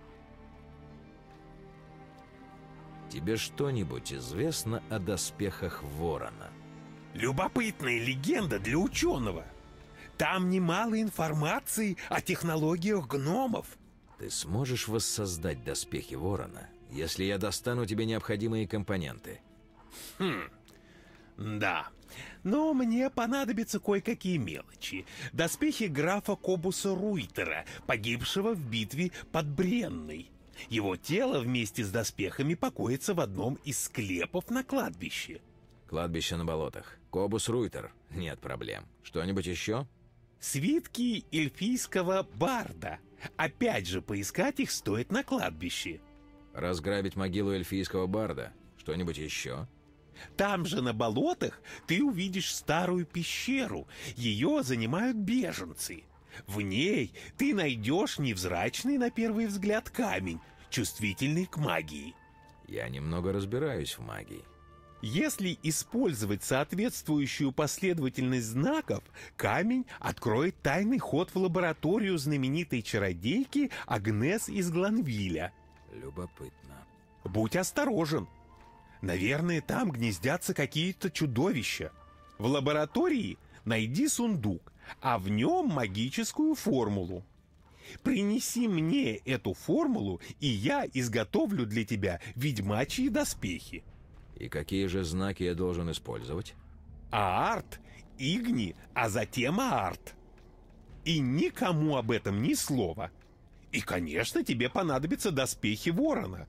Тебе что-нибудь известно о доспехах Ворона? Любопытная легенда для ученого. Там немало информации о технологиях гномов. Ты сможешь воссоздать доспехи Ворона, если я достану тебе необходимые компоненты? Хм, да. Но мне понадобятся кое-какие мелочи. Доспехи графа Кобуса Руйтера, погибшего в битве под Бренной. Его тело вместе с доспехами покоится в одном из склепов на кладбище. Кладбище на болотах. Кобус Руйтер. Нет проблем. Что-нибудь еще? Свитки эльфийского барда. Опять же, поискать их стоит на кладбище. Разграбить могилу эльфийского барда. Что-нибудь еще? Там же на болотах ты увидишь старую пещеру. Ее занимают беженцы. В ней ты найдешь невзрачный на первый взгляд камень, чувствительный к магии. Я немного разбираюсь в магии. Если использовать соответствующую последовательность знаков, камень откроет тайный ход в лабораторию знаменитой чародейки Агнес из Гланвиля. Любопытно. Будь осторожен. Наверное, там гнездятся какие-то чудовища. В лаборатории найди сундук, а в нем магическую формулу. Принеси мне эту формулу, и я изготовлю для тебя ведьмачьи доспехи. И какие же знаки я должен использовать? Аарт, Игни, а затем Аарт. И никому об этом ни слова. И, конечно, тебе понадобятся доспехи Ворона.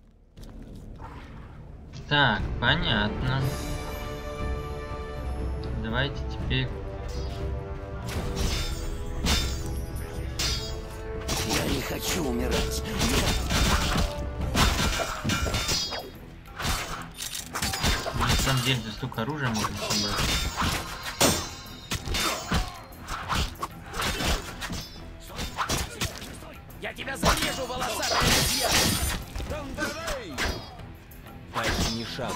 Так, понятно. Давайте теперь... Я не хочу умирать. На самом деле, здесь столько оружия можно собрать. Я тебя зарежу, волосатая обезьяна! Дальше ни шагу.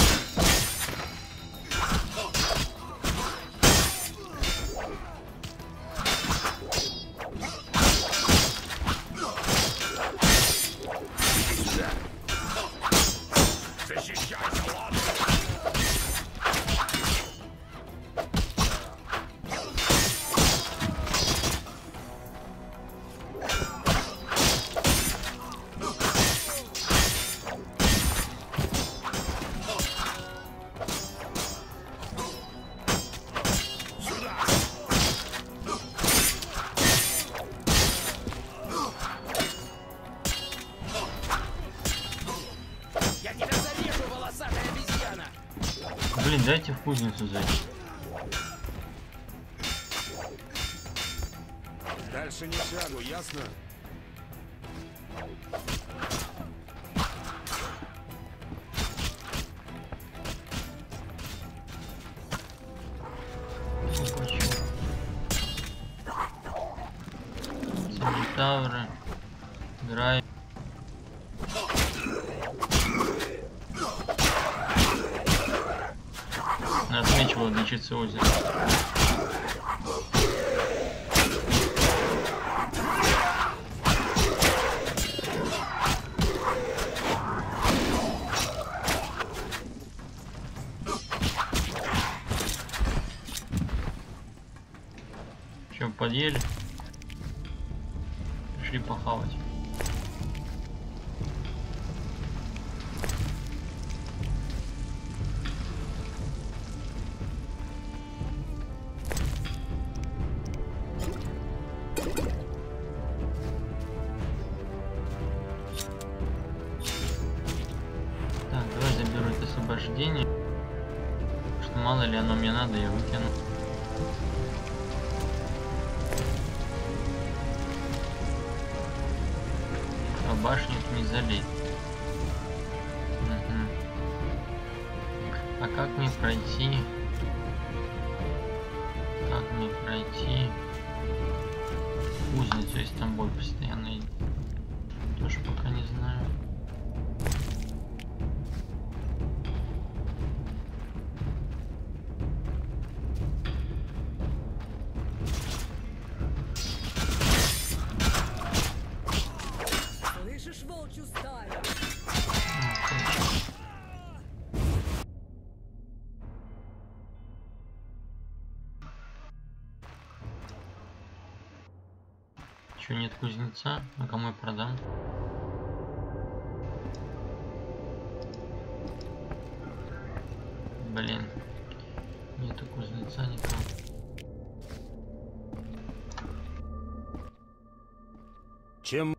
Блин, дайте в кузницу зайти. Дальше не шагу, ясно? Сабитавры. Драйв. Отмечивал лечиться озеро. Че, подъели? Пришли похавать. освобождение. Что мало ли оно мне надо, я выкину. А башню не залить. Угу. А как мне пройти? Как мне пройти кузницу, если там бой постоянно идет? Тоже пока не знаю. Слышишь волчью стаю? Чё, нет кузнеца? А кому я продам? Блин, нету кузнеца никого. Чем...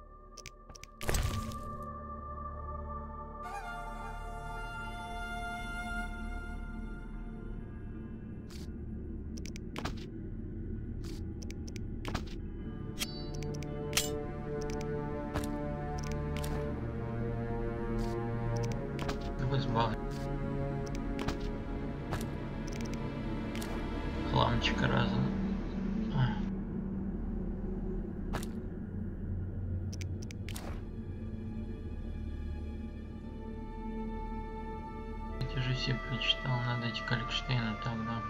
Хламчика разом. Эти же все прочитал, надо идти к Алькштейну тогда.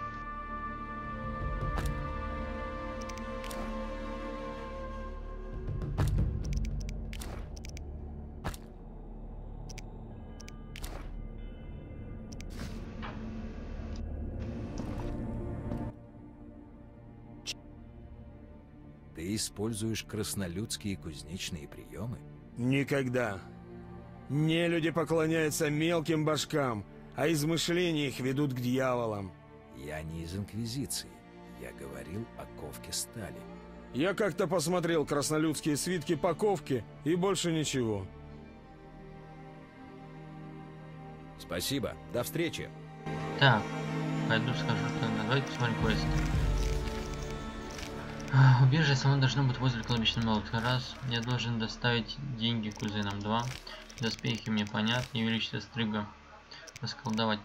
Ты используешь краснолюдские кузнечные приемы? Никогда. Нелюди поклоняются мелким башкам, а измышления их ведут к дьяволам. Я не из Инквизиции. Я говорил о ковке стали. Я как-то посмотрел краснолюдские свитки по ковке, и больше ничего. Спасибо. До встречи. Так, пойду скажу тогда. Давайте посмотрим квест. Убежище само должно быть возле кладбища молотка. Раз. Я должен доставить деньги кузенам. Два. Доспехи мне понятны. И величество стрыга. Расколдовать.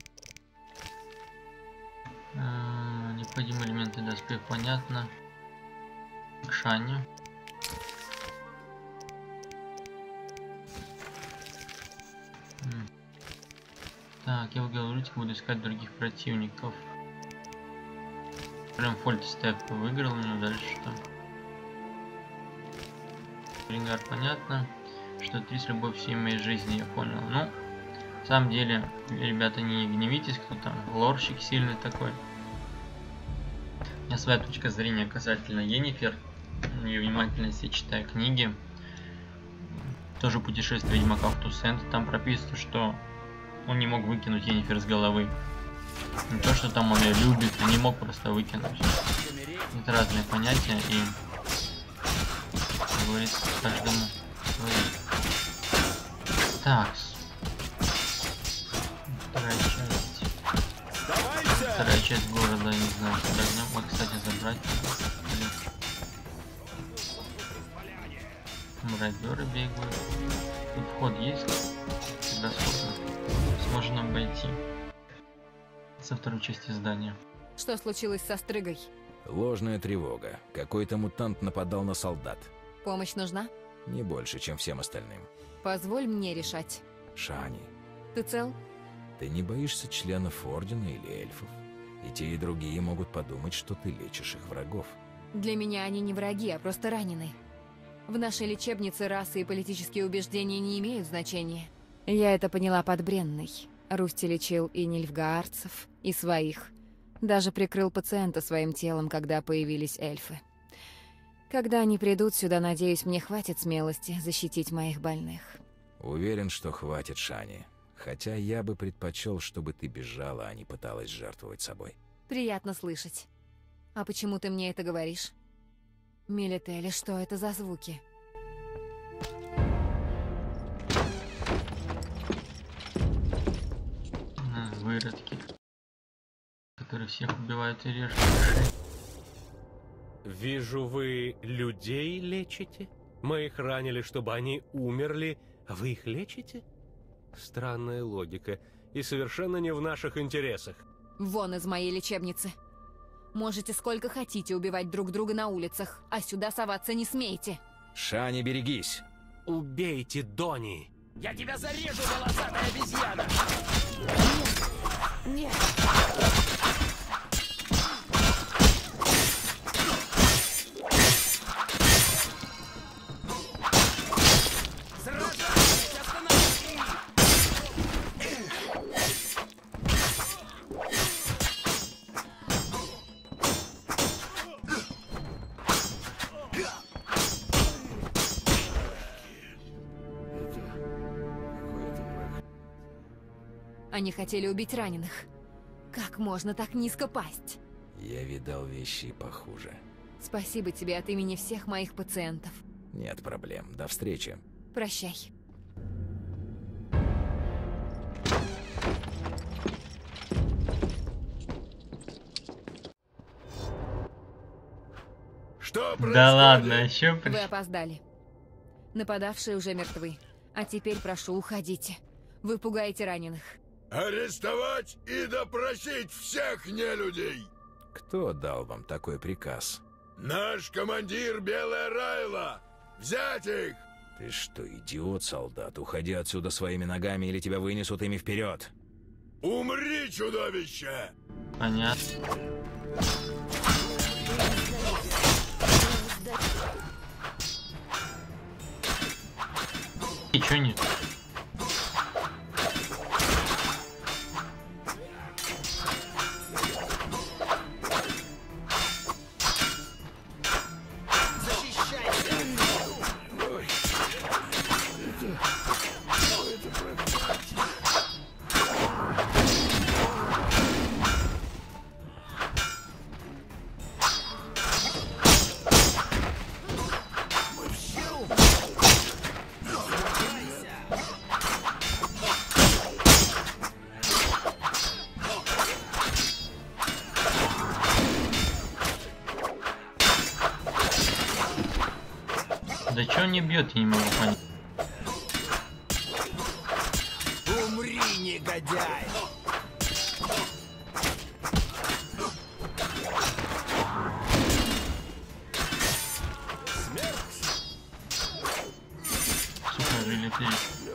Необходимые элементы доспех понятно. Шани. Так, я выиграл буду искать других противников. Прям фольтстеп выиграл, у него дальше что? Рингар, понятно. Что три с любовью всей моей жизни, я понял. Ну, на самом деле, ребята, не гневитесь, кто там лорщик сильный такой. У меня своя точка зрения касательно Йеннифер. Я внимательно все читаю книги. Тоже путешествие Ведьмака в Тусент. Там прописано, что он не мог выкинуть Йеннифер с головы. Не то, что там он ее любит, а не мог просто выкинуть. Это разные понятия, и как говорится, каждому свое. Так. Вторая часть. Вторая часть города, не знаю, куда днем. Вот, кстати, забрать. Мародеры бегают. Тут вход есть. Всегда сколько сможем обойти. Со второй части здания. Что случилось со Стрыгой? Ложная тревога. Какой-то мутант нападал на солдат. Помощь нужна? Не больше, чем всем остальным. Позволь мне решать. Шани. Ты цел? Ты не боишься членов Ордена или эльфов? И те, и другие могут подумать, что ты лечишь их врагов. Для меня они не враги, а просто ранены. В нашей лечебнице расы и политические убеждения не имеют значения. Я это поняла под Бренной. Русти лечил и нильфгаарцев, и своих. Даже прикрыл пациента своим телом, когда появились эльфы. Когда они придут сюда, надеюсь, мне хватит смелости защитить моих больных. Уверен, что хватит, Шани. Хотя я бы предпочел, чтобы ты бежала, а не пыталась жертвовать собой. Приятно слышать. А почему ты мне это говоришь? Милетели, что это за звуки? всех убивают и режут. Вижу, вы людей лечите? Мы их ранили, чтобы они умерли, а вы их лечите? Странная логика. И совершенно не в наших интересах. Вон из моей лечебницы. Можете сколько хотите убивать друг друга на улицах, а сюда соваться не смеете. Шани, берегись. Убейте Дони. Я тебя зарежу, волосатая обезьяна! Нет! Нет! Они хотели убить раненых. Как можно так низко пасть? Я видал вещи похуже. Спасибо тебе от имени всех моих пациентов. Нет проблем. До встречи. Прощай. Что происходит? Да ладно, еще Вы пришли. опоздали. Нападавшие уже мертвы. А теперь прошу, уходите. Вы пугаете раненых. Арестовать и допросить всех нелюдей! Кто дал вам такой приказ? Наш командир Белая Райла! Взять их! Ты что, идиот, солдат? Уходи отсюда своими ногами, или тебя вынесут ими вперед. Умри, чудовище! Понятно. И чё нет? Да чё он не бьет, я не могу понять. Умри, негодяй! Сука, вылетели.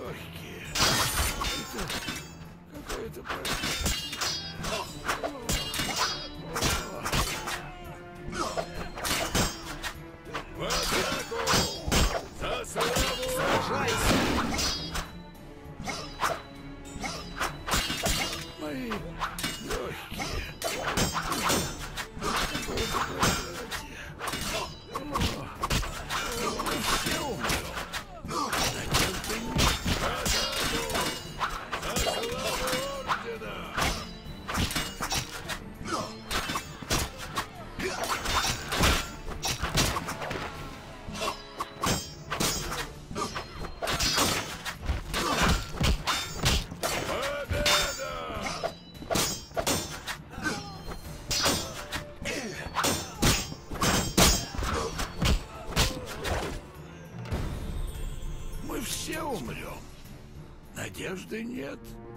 Мы все умрем. Надежды нет.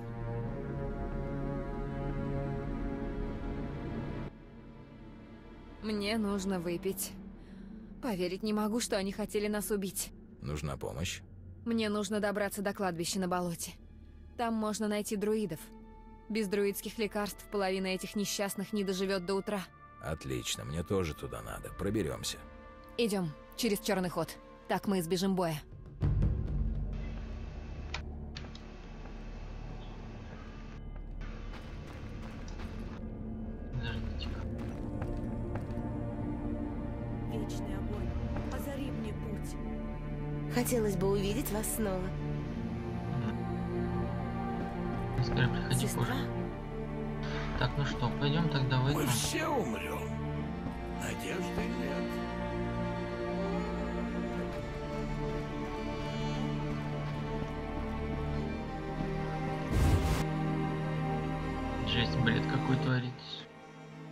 Мне нужно выпить. Поверить не могу, что они хотели нас убить. Нужна помощь? Мне нужно добраться до кладбища на болоте. Там можно найти друидов. Без друидских лекарств половина этих несчастных не доживет до утра. Отлично, мне тоже туда надо. Проберемся. Идем через черный ход. Так мы избежим боя. Вечный огонь, озари мне путь. Хотелось бы увидеть вас снова. Скорее приходи Сестра? позже. Так, ну что, пойдем тогда в Мы это. все умрем. Надежды нет. Жесть, бред какой творится.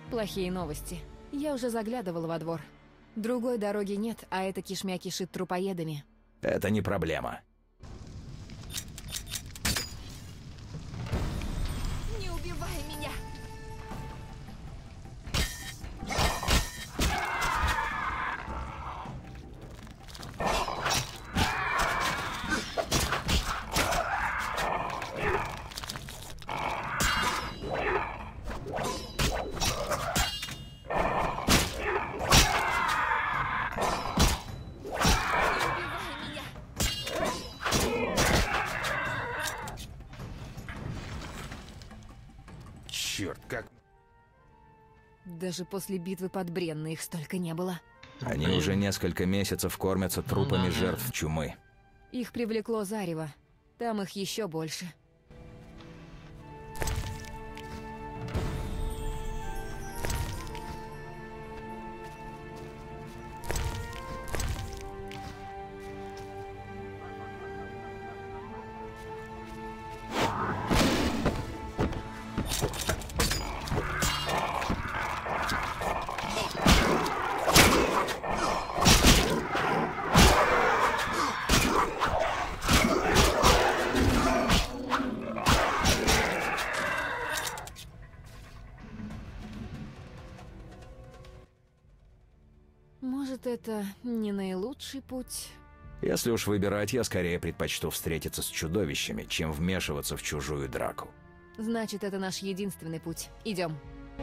Плохие новости. Я уже заглядывала во двор. Другой дороги нет, а это кишмя кишит трупоедами. Это не проблема. Не убивай меня! Черт, как... Даже после битвы под Бренной их столько не было. Они уже несколько месяцев кормятся трупами жертв чумы. Их привлекло зарево. Там их еще больше. Может, это не наилучший путь? Если уж выбирать, я скорее предпочту встретиться с чудовищами, чем вмешиваться в чужую драку. Значит, это наш единственный путь. Идем.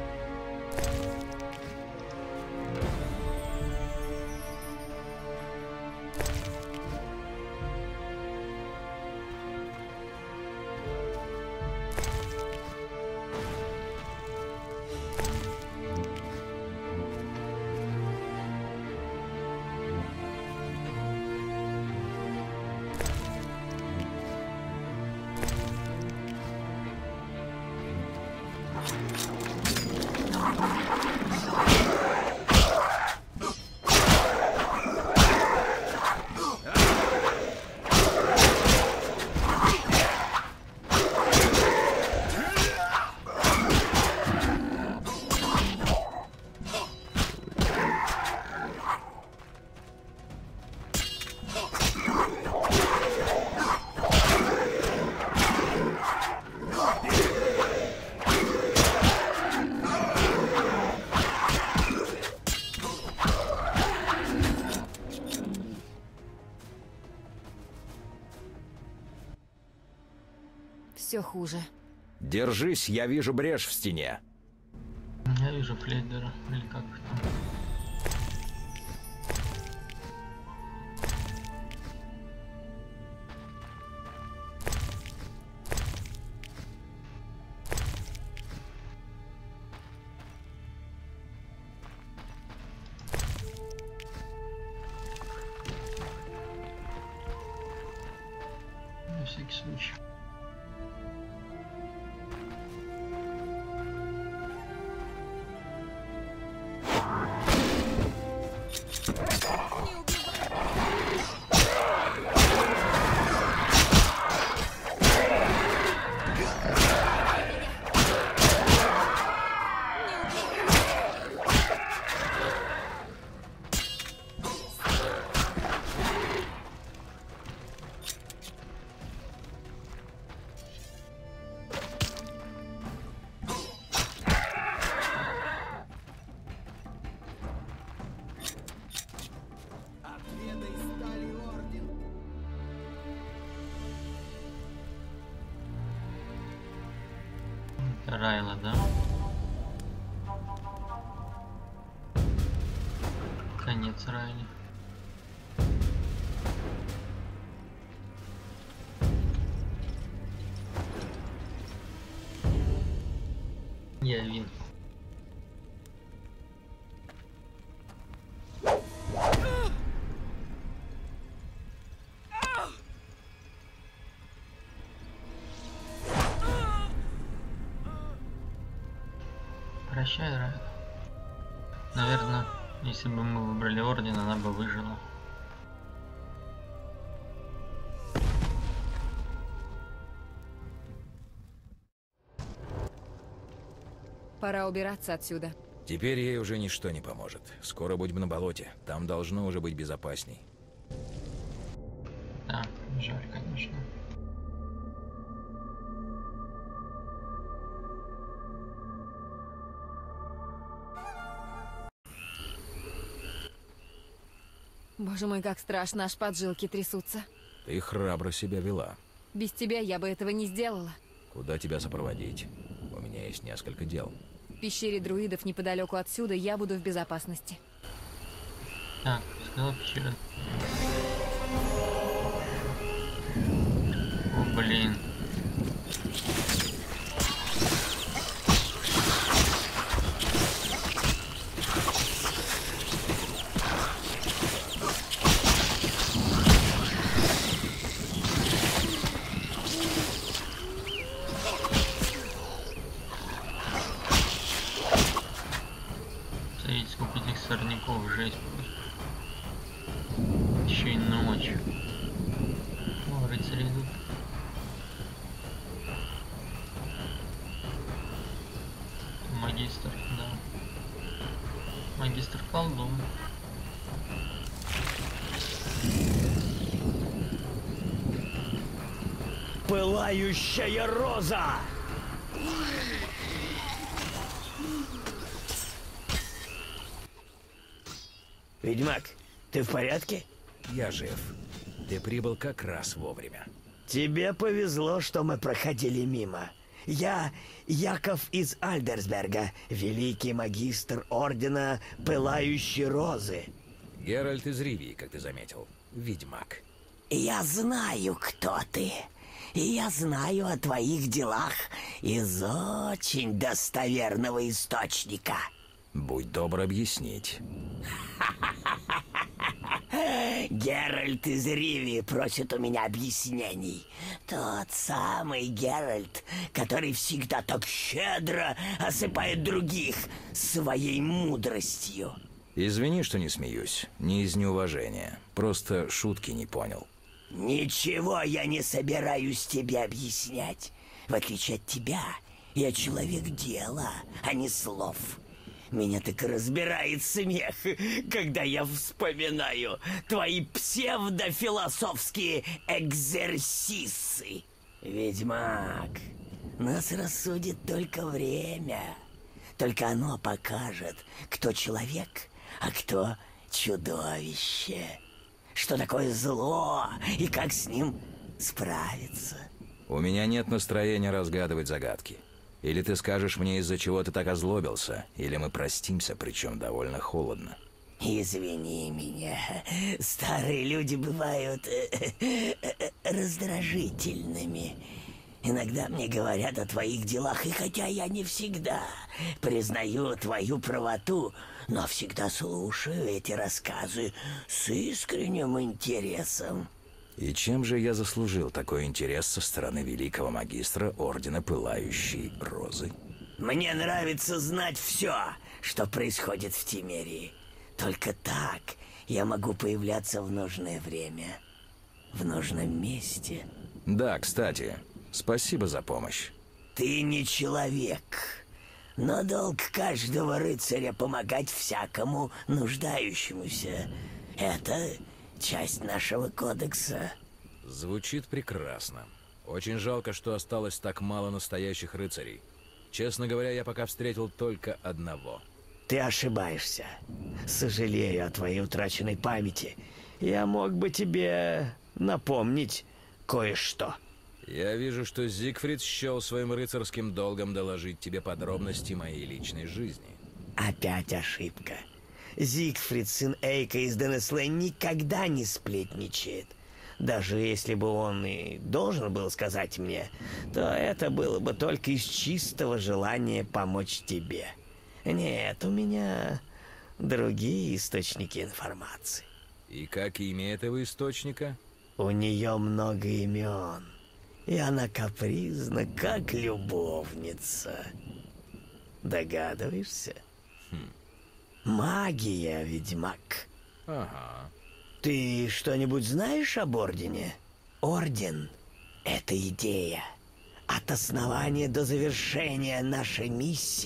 Все хуже. Держись, я вижу брешь в стене. Я вижу Флейдера, или как там. На всякий случай. Райла, да? Конец Райли. Я вин. Прощай, Райла. Наверное, если бы мы выбрали Орден, она бы выжила. Пора убираться отсюда. Теперь ей уже ничто не поможет. Скоро будем на болоте. Там должно уже быть безопасней. Да, жаль, конечно. Боже мой, как страшно, аж поджилки трясутся. Ты храбро себя вела. Без тебя я бы этого не сделала. Куда тебя сопроводить? У меня есть несколько дел. В пещере друидов неподалеку отсюда я буду в безопасности. Так, сказала пещера. О, блин. Смотрите, сколько этих сорняков, жесть просто. Еще и ночь. О, рыцари идут. Магистр, да. Магистр колдун. Пылающая роза! Ведьмак, ты в порядке? Я жив. Ты прибыл как раз вовремя. Тебе повезло, что мы проходили мимо. Я Яков из Альдерсберга, великий магистр Ордена Пылающей Розы. Геральт из Ривии, как ты заметил. Ведьмак. Я знаю, кто ты. И я знаю о твоих делах из очень достоверного источника. Будь добр объяснить. Геральт из Ривии просит у меня объяснений. Тот самый Геральт, который всегда так щедро осыпает других своей мудростью. Извини, что не смеюсь. Не из неуважения. Просто шутки не понял. Ничего я не собираюсь тебе объяснять. В отличие от тебя, я человек дела, а не слов. Меня так и разбирает смех, когда я вспоминаю твои псевдофилософские экзерсисы. Ведьмак, нас рассудит только время. Только оно покажет, кто человек, а кто чудовище. Что такое зло и как с ним справиться. У меня нет настроения разгадывать загадки. Или ты скажешь мне, из-за чего ты так озлобился, или мы простимся, причем довольно холодно. Извини меня, старые люди бывают раздражительными. Иногда мне говорят о твоих делах, и хотя я не всегда признаю твою правоту, но всегда слушаю эти рассказы с искренним интересом. И чем же я заслужил такой интерес со стороны великого магистра Ордена Пылающей Розы? Мне нравится знать все, что происходит в Тимерии. Только так я могу появляться в нужное время, в нужном месте. Да, кстати, спасибо за помощь. Ты не человек, но долг каждого рыцаря помогать всякому нуждающемуся. Это часть нашего кодекса. Звучит прекрасно. Очень жалко, что осталось так мало настоящих рыцарей. Честно говоря, я пока встретил только одного. Ты ошибаешься. Сожалею о твоей утраченной памяти. Я мог бы тебе напомнить кое-что. Я вижу, что Зигфрид счел своим рыцарским долгом доложить тебе подробности моей личной жизни. Опять ошибка. Зигфрид, сын Эйка из Денеслейн, никогда не сплетничает. Даже если бы он и должен был сказать мне, то это было бы только из чистого желания помочь тебе. Нет, у меня другие источники информации. И как имя этого источника? У нее много имен, и она капризна, как любовница. Догадываешься? Хм. Магия, ведьмак. Ага. Ты что-нибудь знаешь об Ордене? Орден — это идея. От основания до завершения наша миссия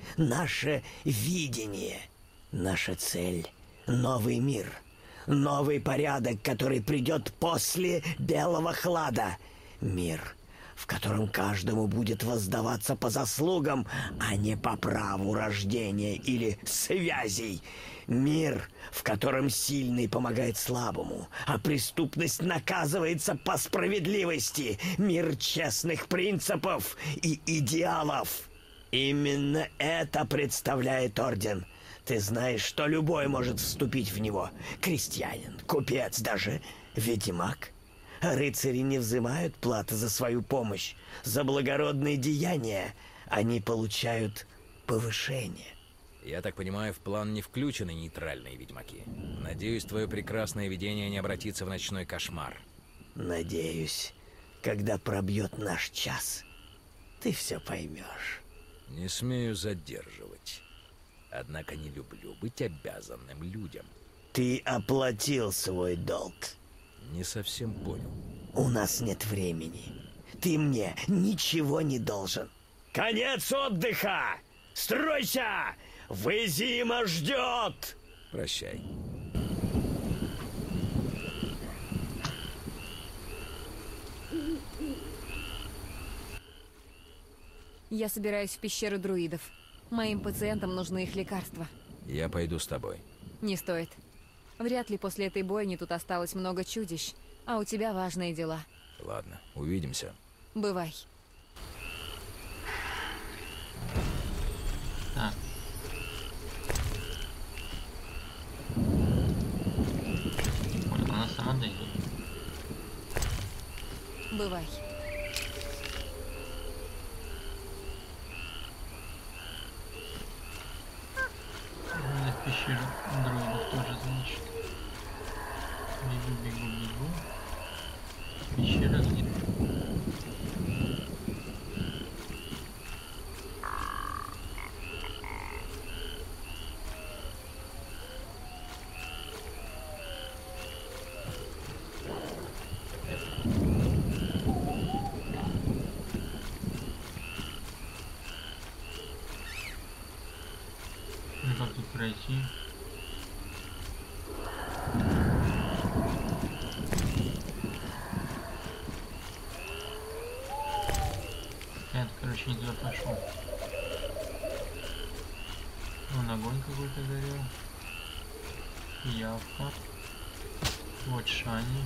наше видение. Наша цель — новый мир. Новый порядок, который придет после Белого Хлада. Мир, в котором каждому будет воздаваться по заслугам, а не по праву рождения или связей. Мир, в котором сильный помогает слабому, а преступность наказывается по справедливости. Мир честных принципов и идеалов. Именно это представляет Орден. Ты знаешь, что любой может вступить в него. Крестьянин, купец, даже ведьмак. Рыцари не взимают платы за свою помощь. За благородные деяния они получают повышение. Я так понимаю, в план не включены нейтральные ведьмаки. Надеюсь, твое прекрасное видение не обратится в ночной кошмар. Надеюсь, когда пробьет наш час, ты все поймешь. Не смею задерживать. Однако не люблю быть обязанным людям. Ты оплатил свой долг. Не совсем понял. У нас нет времени. Ты мне ничего не должен. Конец отдыха! Стройся! Вызима ждет! Прощай. Я собираюсь в пещеру друидов. Моим пациентам нужны их лекарства. Я пойду с тобой. Не стоит. Вряд ли после этой бойни тут осталось много чудищ, а у тебя важные дела. Ладно, увидимся. Бывай. Так. Понял, она сама дойдет. Бывай. В пещеру друидов тоже, значит. Бегу, бегу, бегу. Пещера где? Ну как тут пройти? Нет, короче, не туда пошел. Вон огонь какой-то горел. Явка. Вот Шани.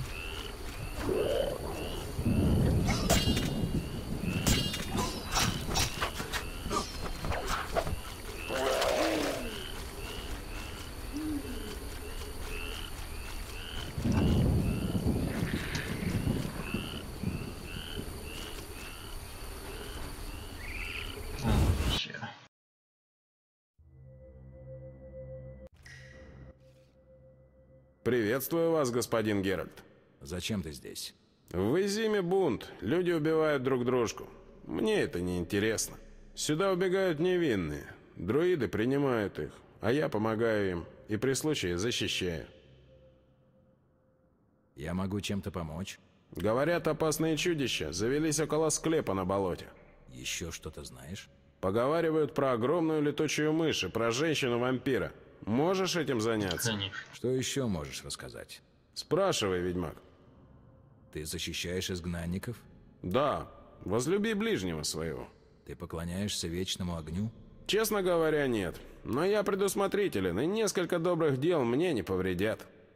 Приветствую вас, господин Геральт. Зачем ты здесь? В Изиме бунт. Люди убивают друг дружку. Мне это не интересно. Сюда убегают невинные. Друиды принимают их, а я помогаю им и при случае защищаю. Я могу чем-то помочь? Говорят, опасные чудища завелись около склепа на болоте. Еще что-то знаешь? Поговаривают про огромную летучую мышь и про женщину-вампира. Можешь этим заняться? Конечно. Что еще можешь рассказать? Спрашивай, ведьмак. Ты защищаешь изгнанников? Да. Возлюби ближнего своего. Ты поклоняешься вечному огню? Честно говоря, нет. Но я предусмотрителен, и несколько добрых дел мне не повредят.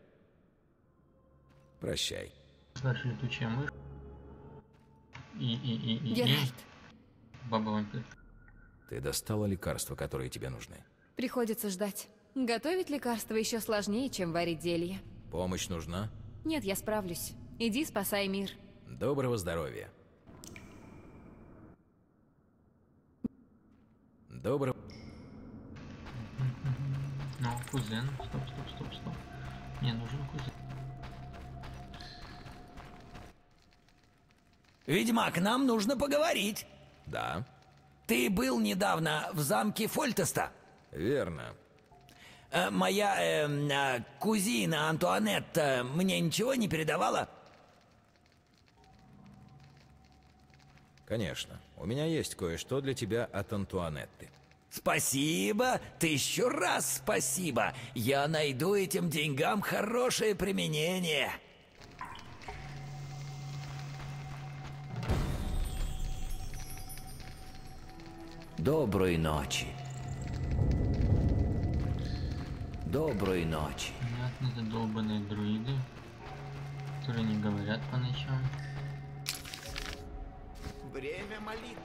Прощай. Наша летучая мышь. И, и, и, и, Геральт. и. Баба-вампир. Ты достала лекарства, которые тебе нужны? Приходится ждать. Готовить лекарства еще сложнее, чем варить зелье. Помощь нужна? Нет, я справлюсь. Иди, спасай мир. Доброго здоровья. Доброго... Ну, кузен. Стоп, стоп, стоп, стоп. Мне нужен кузен. Ведьмак, нам нужно поговорить. Да. Ты был недавно в замке Фольтеста? Верно. Э, моя э, э, кузина Антуанетта мне ничего не передавала? Конечно. У меня есть кое-что для тебя от Антуанетты. Спасибо, тысячу раз спасибо. Я найду этим деньгам хорошее применение. Доброй ночи. Доброй ночи. Понятно, это долбаные друиды, которые не говорят по ночам. Время молитвы.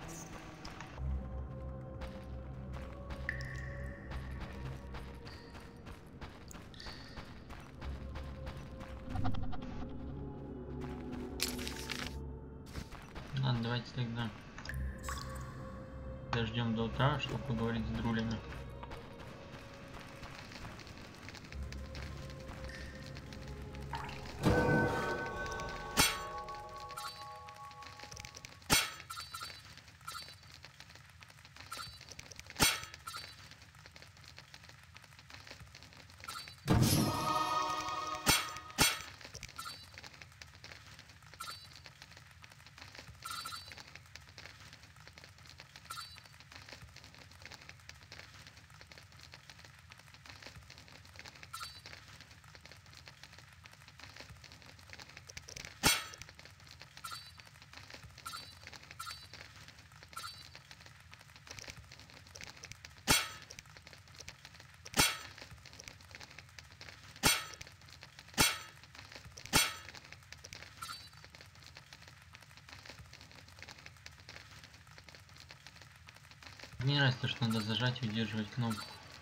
Ладно, давайте тогда дождем до утра, чтобы поговорить с друлями. Мне нравится, что надо зажать и удерживать кнопку.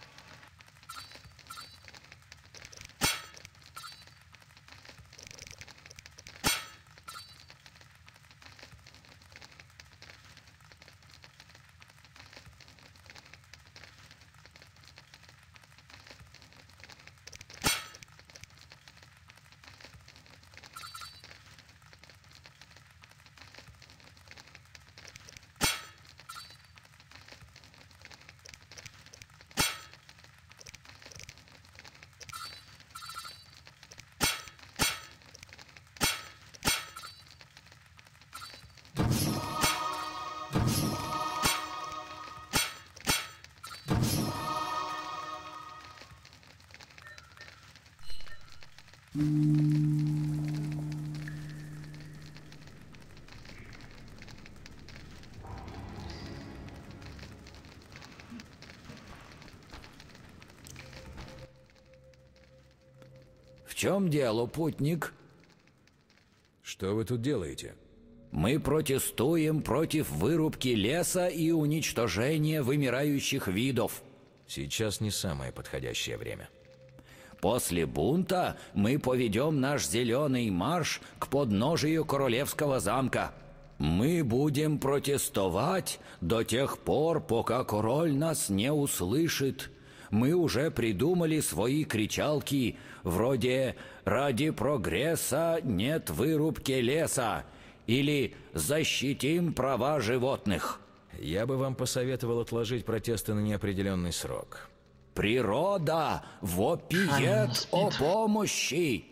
В чем дело, путник? Что вы тут делаете? Мы протестуем против вырубки леса и уничтожения вымирающих видов. Сейчас не самое подходящее время. После бунта мы поведем наш зеленый марш к подножию королевского замка. Мы будем протестовать до тех пор, пока король нас не услышит. Мы уже придумали свои кричалки, вроде «Ради прогресса нет вырубки леса» или «Защитим права животных». Я бы вам посоветовал отложить протесты на неопределенный срок. Природа вопиет о помощи.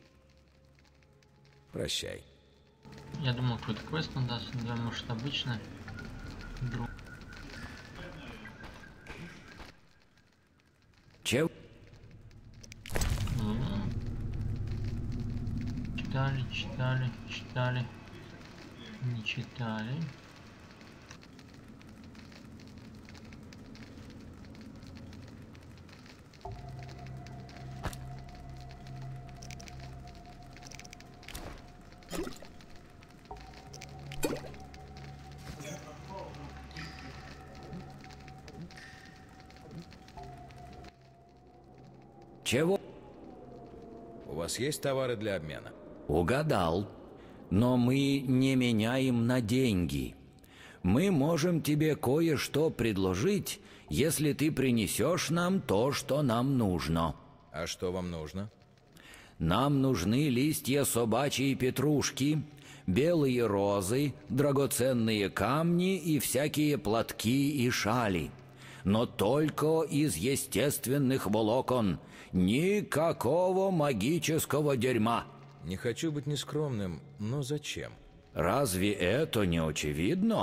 Прощай. Я думал, какой-то квест он даст, да, может, обычно. Друг. Чего? Читали, читали, читали. Не читали. Чего? У вас есть товары для обмена? Угадал. Но мы не меняем на деньги. Мы можем тебе кое-что предложить, если ты принесешь нам то, что нам нужно. А что вам нужно? Нам нужны листья собачьей петрушки, белые розы, драгоценные камни и всякие платки и шали. Но только из естественных волокон. Никакого магического дерьма. Не хочу быть нескромным, но зачем? Разве это не очевидно?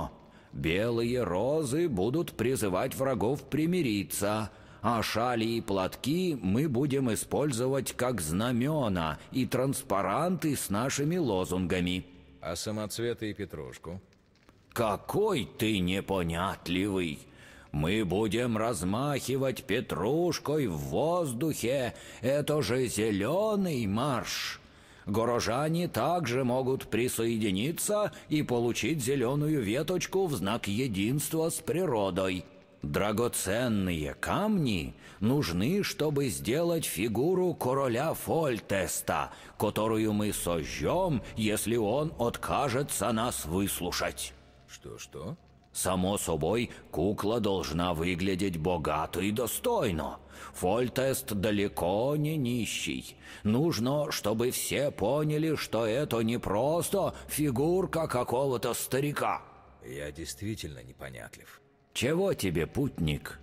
Белые розы будут призывать врагов примириться, а шали и платки мы будем использовать как знамена и транспаранты с нашими лозунгами. А самоцветы и петрушку? Какой ты непонятливый! Мы будем размахивать петрушкой в воздухе. Это же зеленый марш. Горожане также могут присоединиться и получить зеленую веточку в знак единства с природой. Драгоценные камни нужны, чтобы сделать фигуру короля Фольтеста, которую мы сожжем, если он откажется нас выслушать. Что-что? Само собой, кукла должна выглядеть богато и достойно. Фольтест далеко не нищий. Нужно, чтобы все поняли, что это не просто фигурка какого-то старика. Я действительно непонятлив. Чего тебе, путник?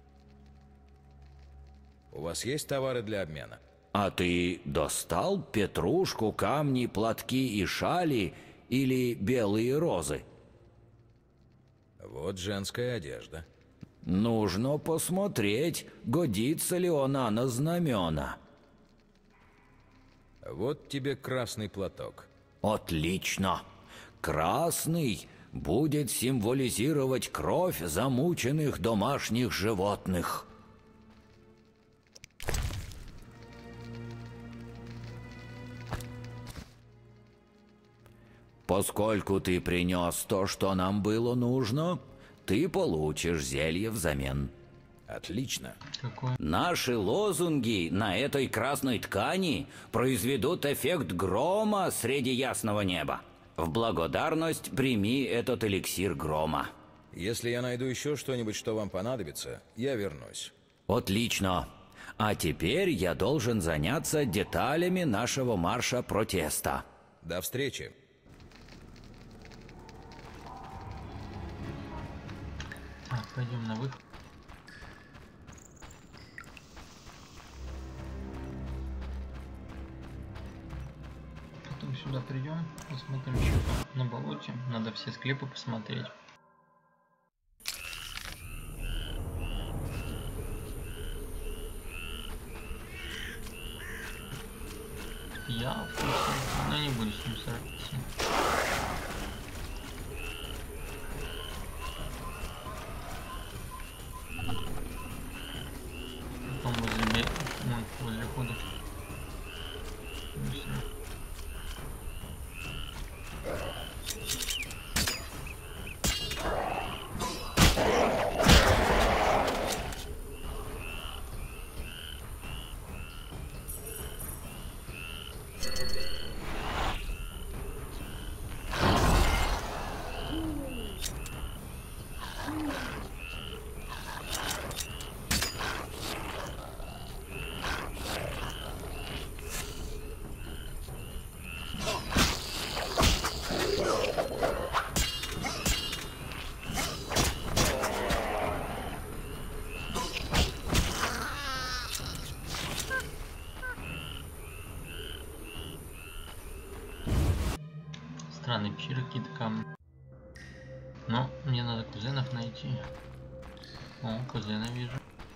У вас есть товары для обмена? А ты достал петрушку, камни, платки и шали или белые розы? Вот женская одежда. Нужно посмотреть, годится ли она на знамена. Вот тебе красный платок. Отлично. Красный будет символизировать кровь замученных домашних животных. Поскольку ты принес то, что нам было нужно, ты получишь зелье взамен. Отлично. Какое? Наши лозунги на этой красной ткани произведут эффект грома среди ясного неба. В благодарность прими этот эликсир грома. Если я найду еще что-нибудь, что вам понадобится, я вернусь. Отлично. А теперь я должен заняться деталями нашего марша протеста. До встречи. Так, пойдем на выход. Потом сюда придем, посмотрим еще на болоте. Надо все склепы посмотреть. Я вкусный, но не буду с ним сражаться. Потом возле, ой, возле хода. Странные пещеры, какие-то камни. Но мне надо кузенов найти. О, кузена вижу.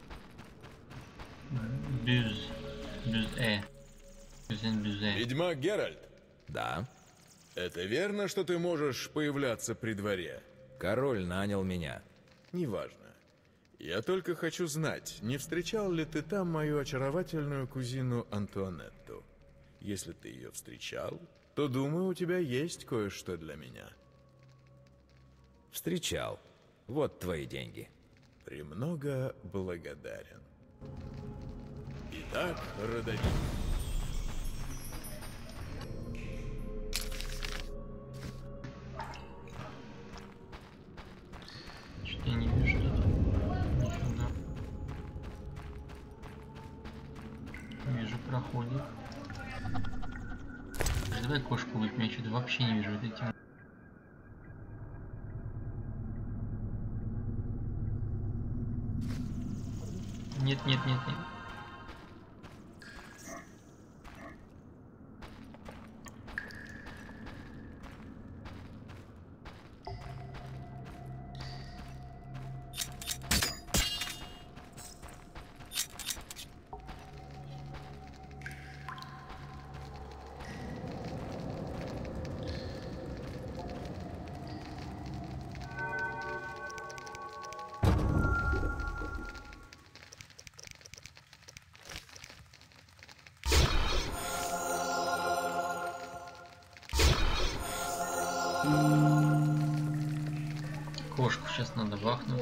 Бюз. Бюз-э. Кузен Бюзе. Ведьмак Геральт? Да. Это верно, что ты можешь появляться при дворе? Король нанял меня. Неважно. Я только хочу знать, не встречал ли ты там мою очаровательную кузину Антуанетту? Если ты ее встречал, то, думаю, у тебя есть кое-что для меня. Встречал. Вот твои деньги. Премного благодарен. Итак, Родовик. Что-то я не вижу что-то. Нифига. Вижу проходик. Давай кошку выпьем, я что-то вообще не вижу вот этим. Нет, нет, нет, нет. Кошку сейчас надо бахнуть.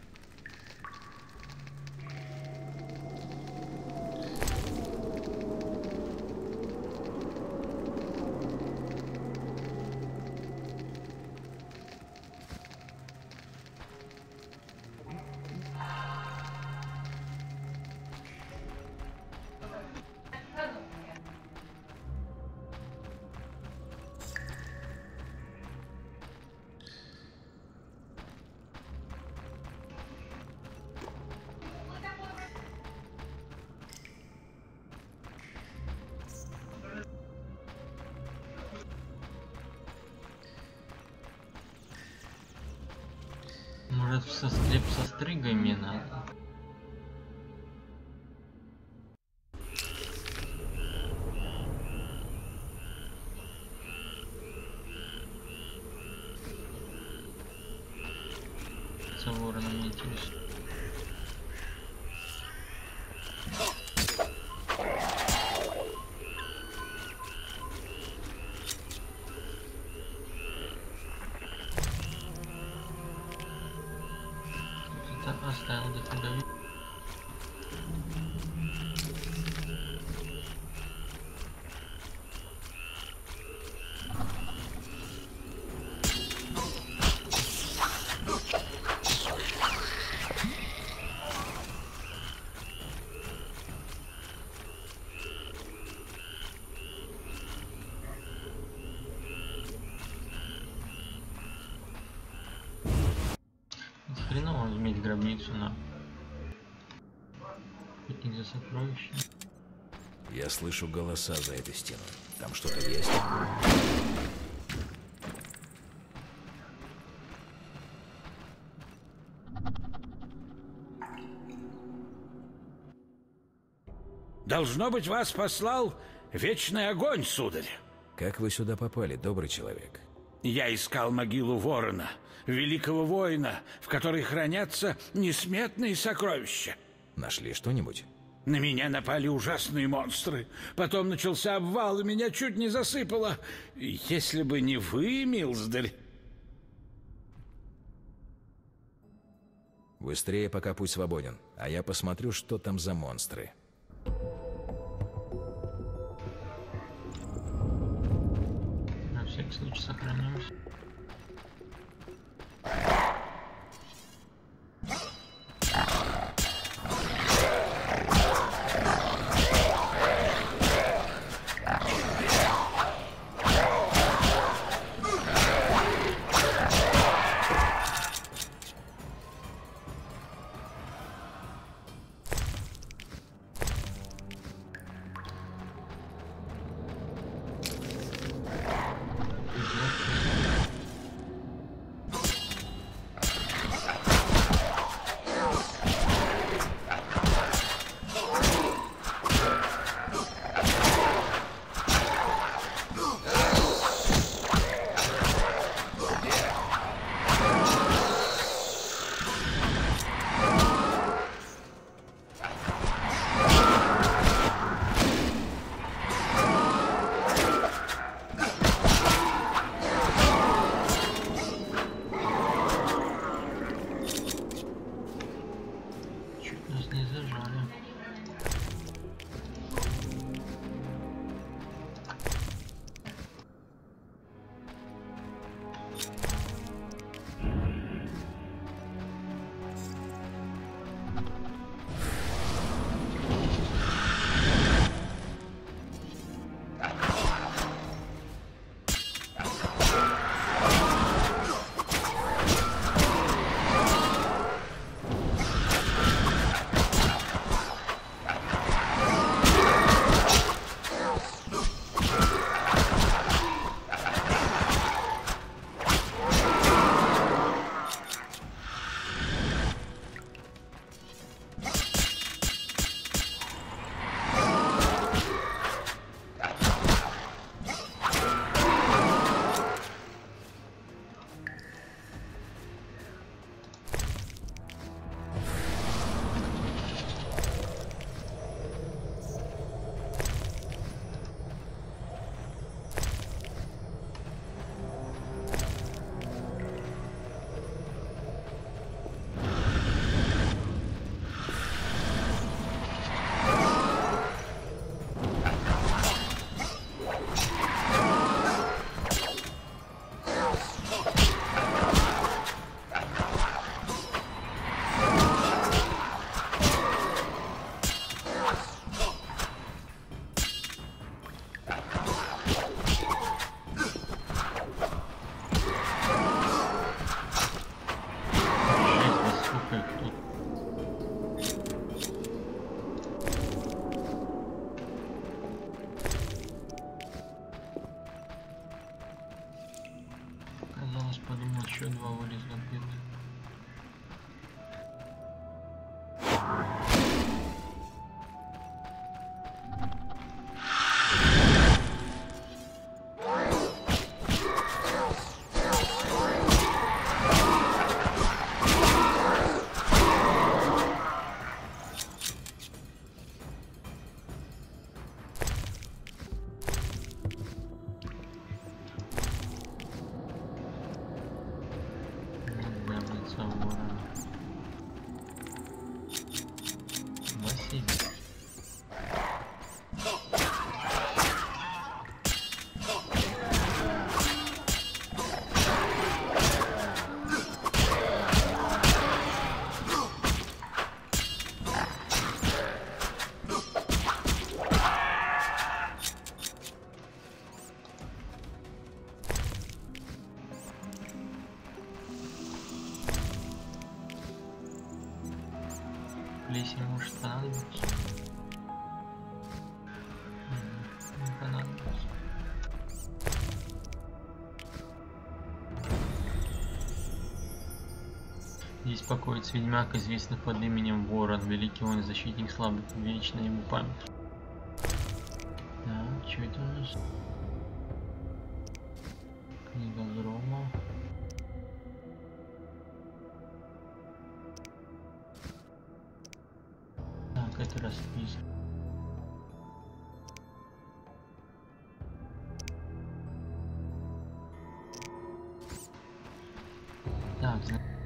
Может, со стреп со стригой мне надо? С вороном не интересно. Оставил до тебя. Хреново иметь гробницу на охотник за сокровищами. Я слышу голоса за этой стеной. Там что-то есть? Должно быть, вас послал вечный огонь, сударь. Как вы сюда попали, добрый человек? Я искал могилу ворона, великого воина, в которой хранятся несметные сокровища. Нашли что-нибудь? На меня напали ужасные монстры. Потом начался обвал, и меня чуть не засыпало. Если бы не вы, милздарь... Быстрее, пока путь свободен. А я посмотрю, что там за монстры. На всякий случай сохранимся. подумал, еще два вылезут где-то. Плесень может понадобится. Не понадобится. Здесь покоится ведьмак, известный под именем Ворон, великий он, защитник слабых, вечная ему память. Так, что это у нас? Книга грома. Так, это расписка. Так,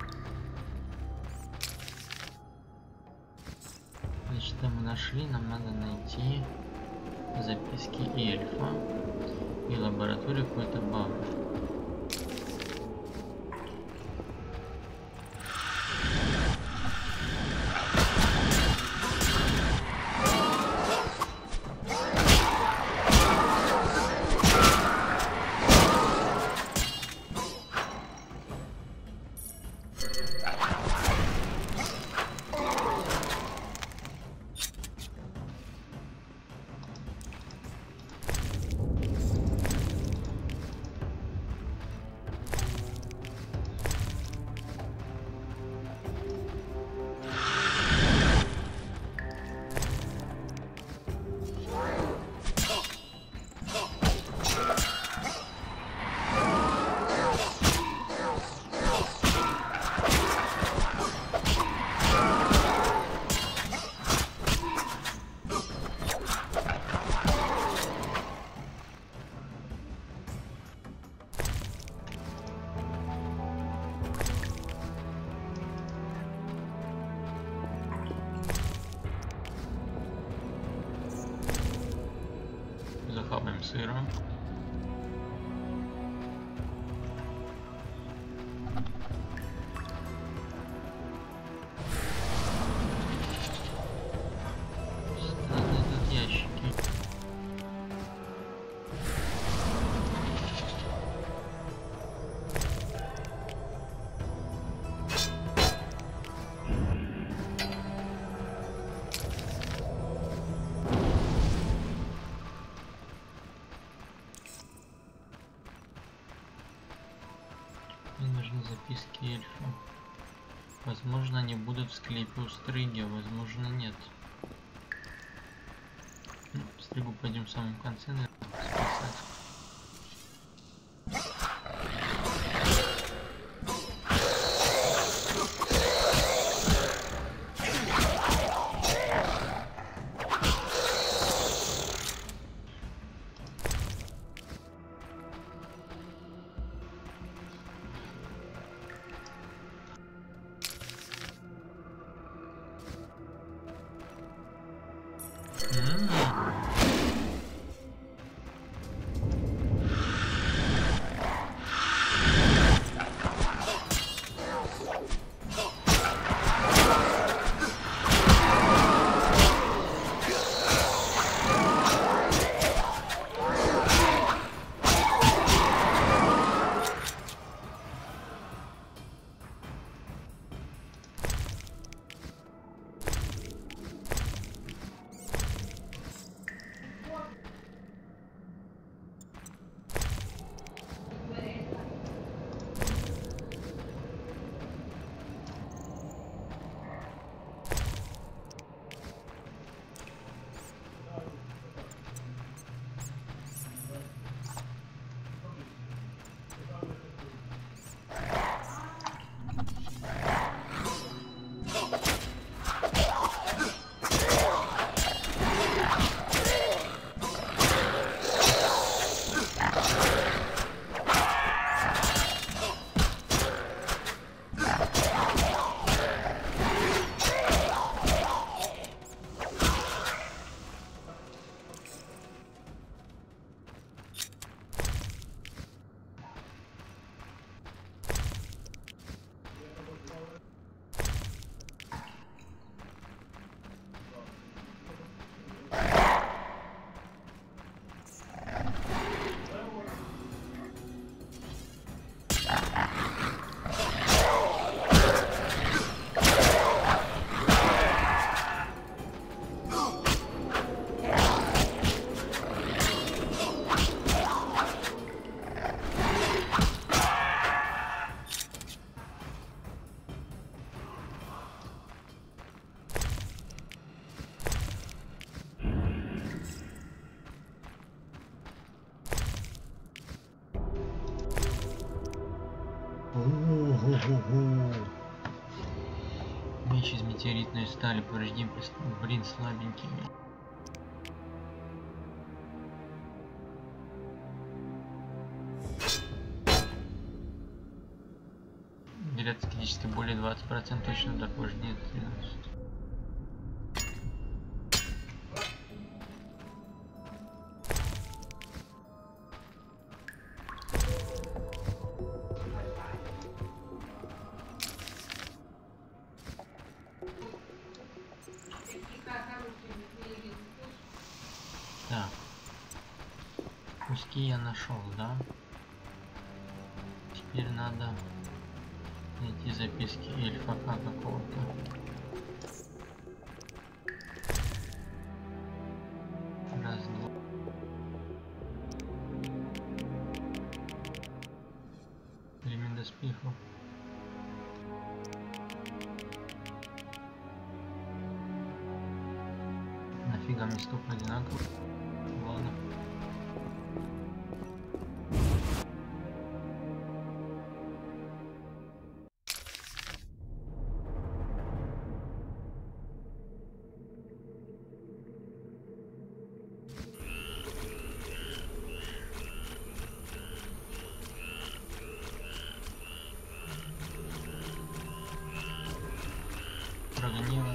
значит, что мы нашли, нам надо найти записки эльфа и лабораторию какой-то бабы. Захапаем сыром. Странные тут ящики. Мне нужны записки эльфа. Возможно, они будут в склепе у Стриги, а возможно, нет. Ну, Стригу пойдем в самом конце, наверное, спасать. Меч из метеоритной стали, поврежден, блин, слабенький. Говорят, критически более двадцать процентов точно удар поврежден тринадцать. Так, куски я нашел, да? Теперь надо найти записки эльфака какого-то. Раз, два. Элемент доспехов. Нафига мне столько одинаково? Ладно. Прогнила.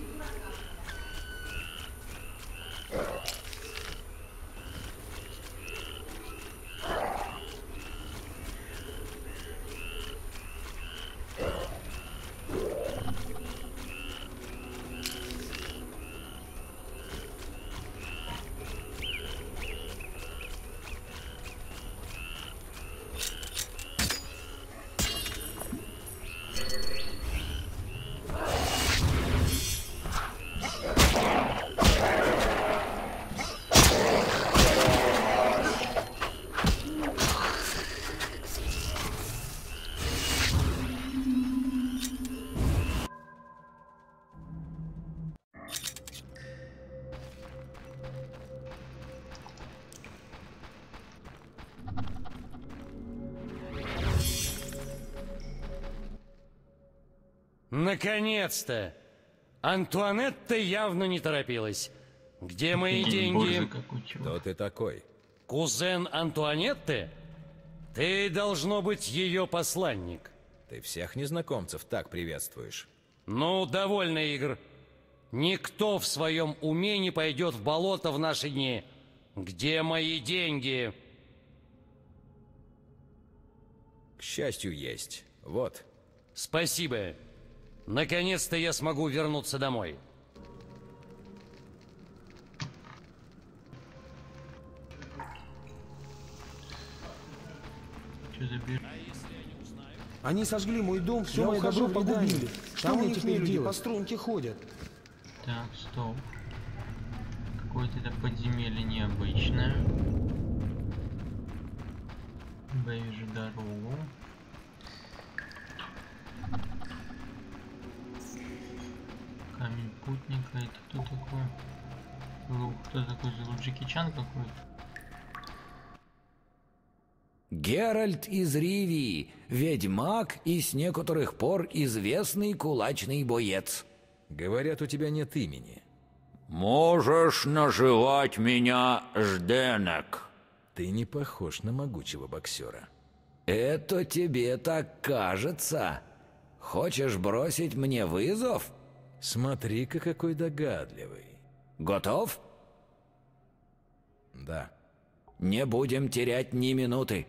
Наконец-то! Антуанетта явно не торопилась. Где мои деньги? Кто ты такой? Кузен Антуанетты? Ты, должно быть, ее посланник. Ты всех незнакомцев так приветствуешь. Ну, довольно игр. Никто в своем уме не пойдет в болото в наши дни. Где мои деньги? К счастью, есть. Вот. Спасибо. Наконец-то я смогу вернуться домой. Они сожгли мой дом, все Я мое ухожу добро в Лидане. погубили. Что Там мне у них теперь люди делать? по струнке ходят. Так, стоп. Какое-то это подземелье необычное. Я вижу дорогу. Камень путника. Это кто такой? Лук. Кто такой? Джеки Чан какой-то? Геральт из Ривии, ведьмак и с некоторых пор известный кулачный боец. Говорят, у тебя нет имени. Можешь называть меня Жденек. Ты не похож на могучего боксера. Это тебе так кажется? Хочешь бросить мне вызов? Смотри-ка, какой догадливый. Готов? Да. Не будем терять ни минуты.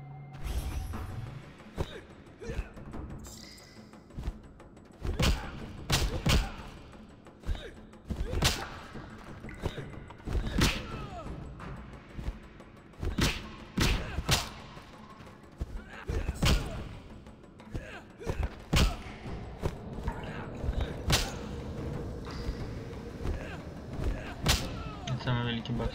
Самый великий бокс.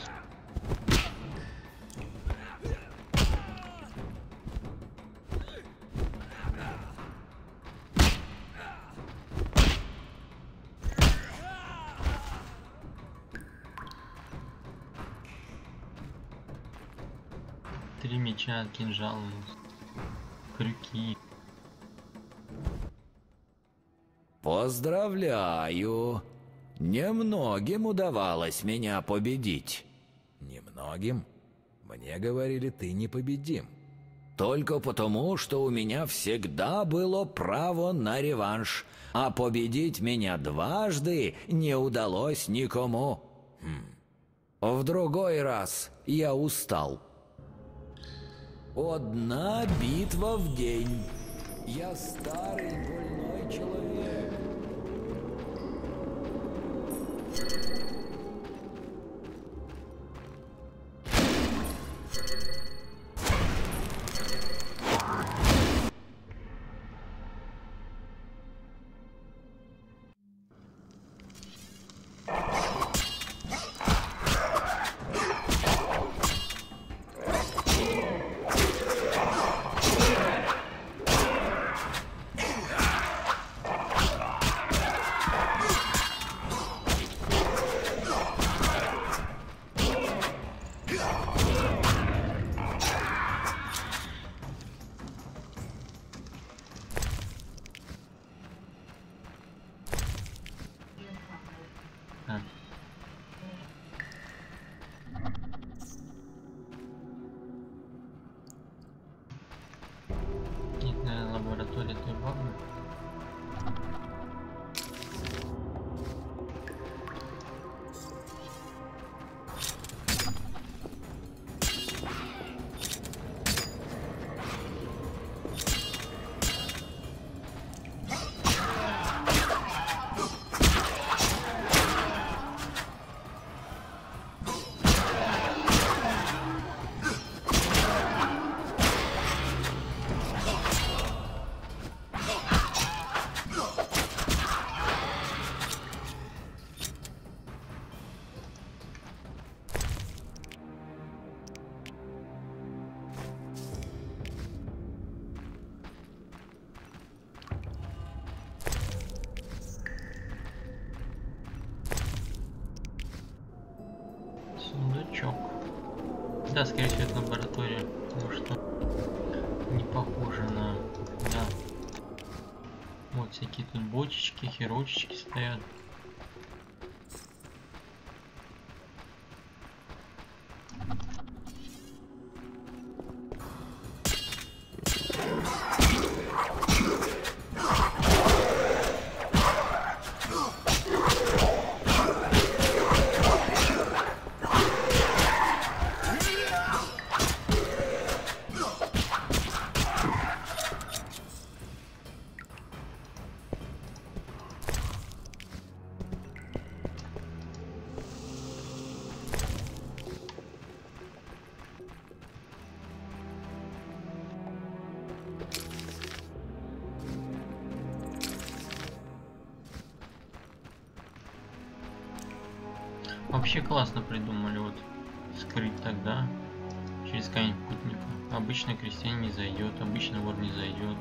Три меча, кинжал, крюки. Поздравляю. Немногим удавалось меня победить. Немногим? Мне говорили, ты непобедим. Только потому, что у меня всегда было право на реванш, а победить меня дважды не удалось никому. Хм. В другой раз я устал. Одна битва в день. Я старый больной человек. Лаборатория той бабы. Сундучок. Да, скорее всего, это лаборатория, потому что не похоже на... Да. Вот всякие тут бочечки, херочечки стоят. Вообще классно придумали, вот скрыть тогда через камень путника. Обычно крестьянин не зайдет, обычно вор не зайдет.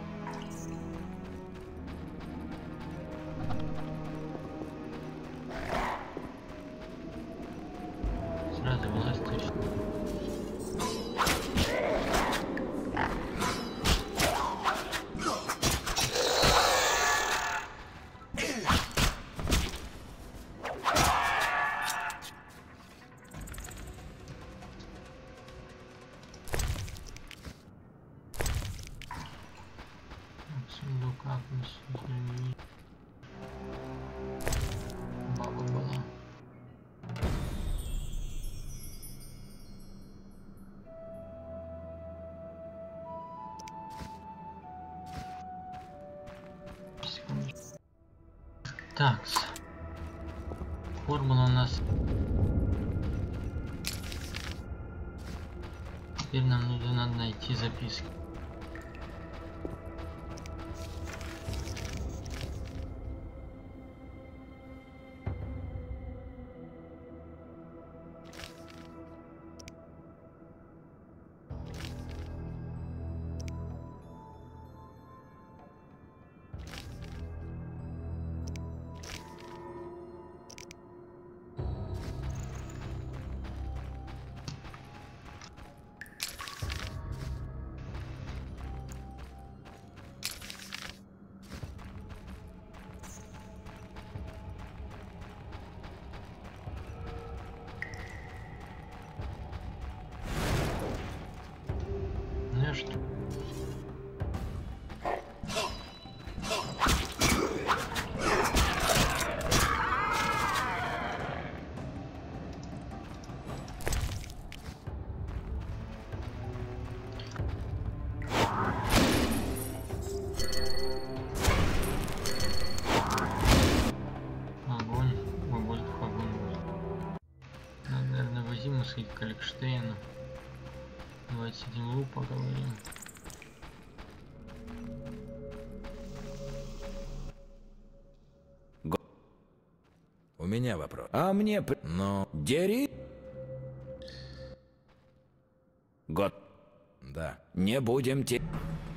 Сразу власть точно. Баба была. Так, формула у нас. Теперь нам нужно надо найти записки. Каликштейна. Давайте с этим Лу поговорим. У меня вопрос. А мне... при- Но... Дери... Год. Да. Не будем те...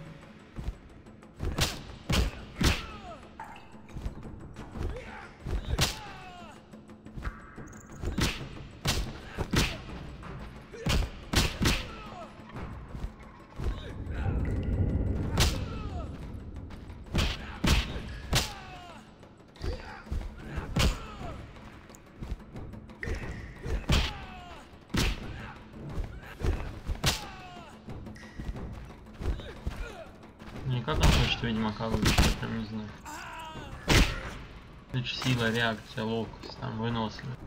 Не как он хочет Ведьмака выбить, я прям не знаю. Это же сила, реакция, ловкость, там, выносливость.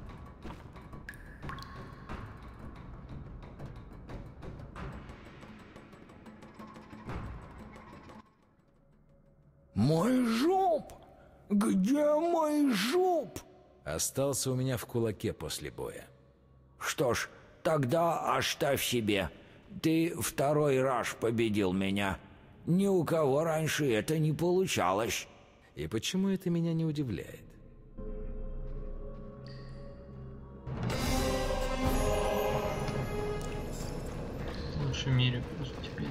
Мой жоп! Где мой жоп? Остался у меня в кулаке после боя. Что ж, тогда оставь себе. Ты второй раз победил меня. Ни у кого раньше это не получалось. И почему это меня не удивляет? Лучше в мире просто теперь.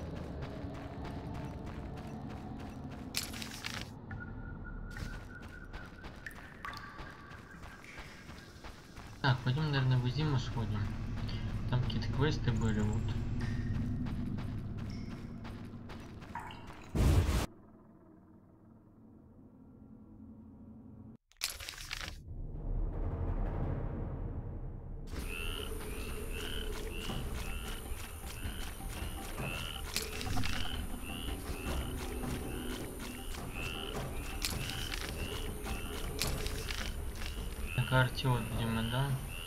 Так, пойдем, наверное, в Зиму сходим. Там какие-то квесты были, вот. На карте вот, видимо, да?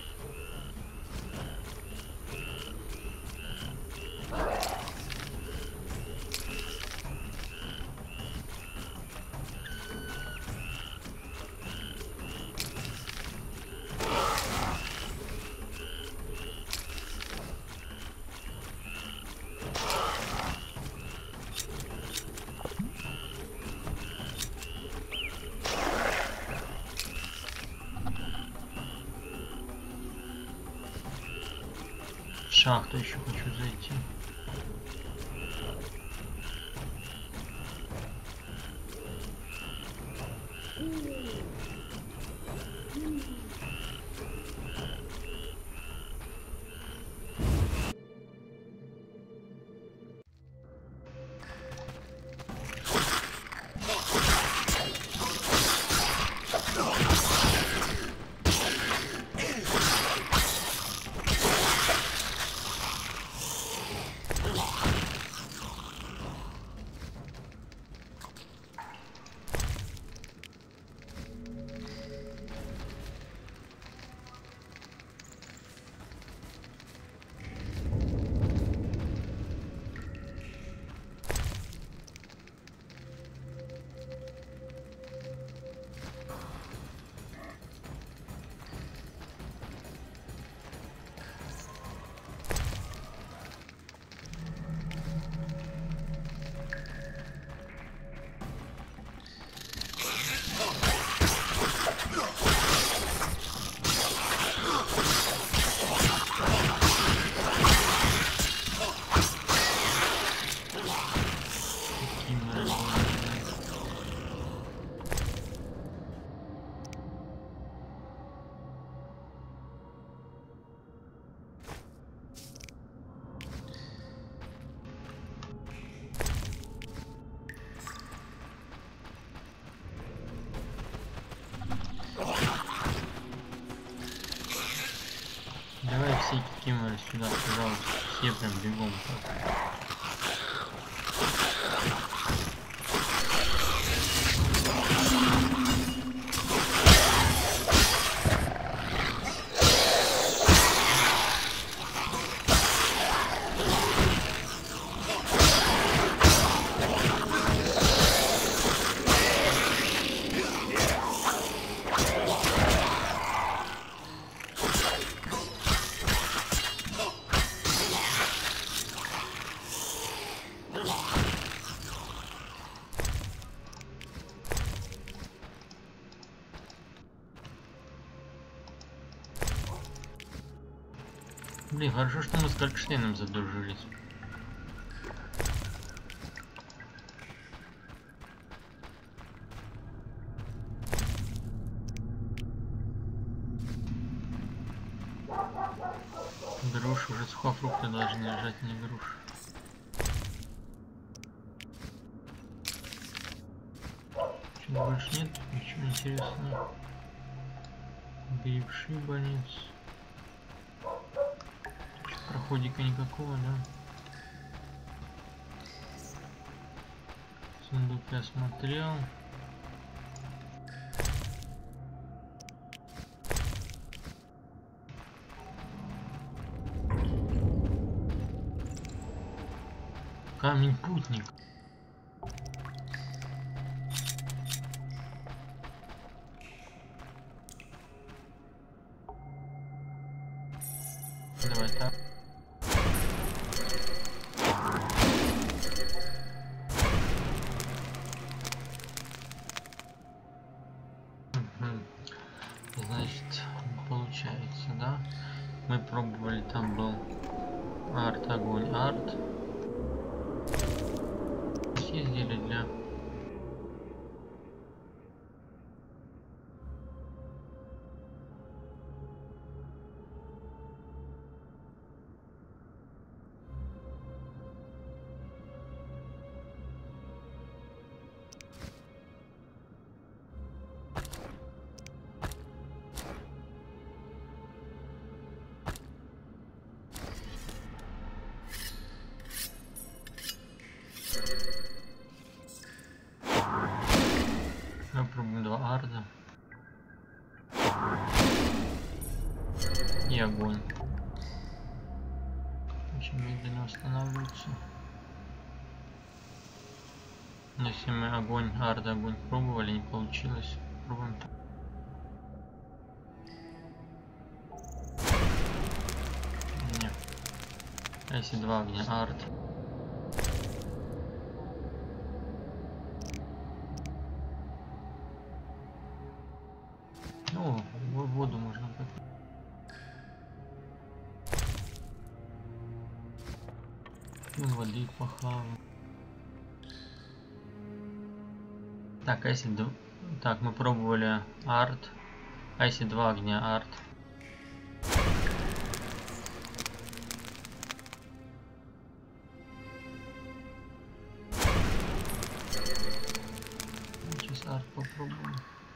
В шахту еще хочу зайти. Давай все кикиморы сюда, пожалуйста. Все прям бегом. Блин, хорошо, что мы с Кракштейном задружились. Груши, уже сухофрукты должны лежать, не груши. Чего больше нет? Ничего интересного. Бивший больниц. Проходика никакого, да? Сундук я смотрел. Камень путник. Давай так. Значит, получается, да? Мы пробовали, там был арт, огонь, арт. Съездили для... Попробуем два арда и огонь. Очень медленно восстанавливается. Но если мы огонь, арда, огонь пробовали, не получилось, пробуем так. Нет. А если два огня, ард. Ну, воду можно так. Ну, воды похаваем. Так, а если д... так, мы пробовали арт. А если два огня, арт. Сейчас арт попробуем.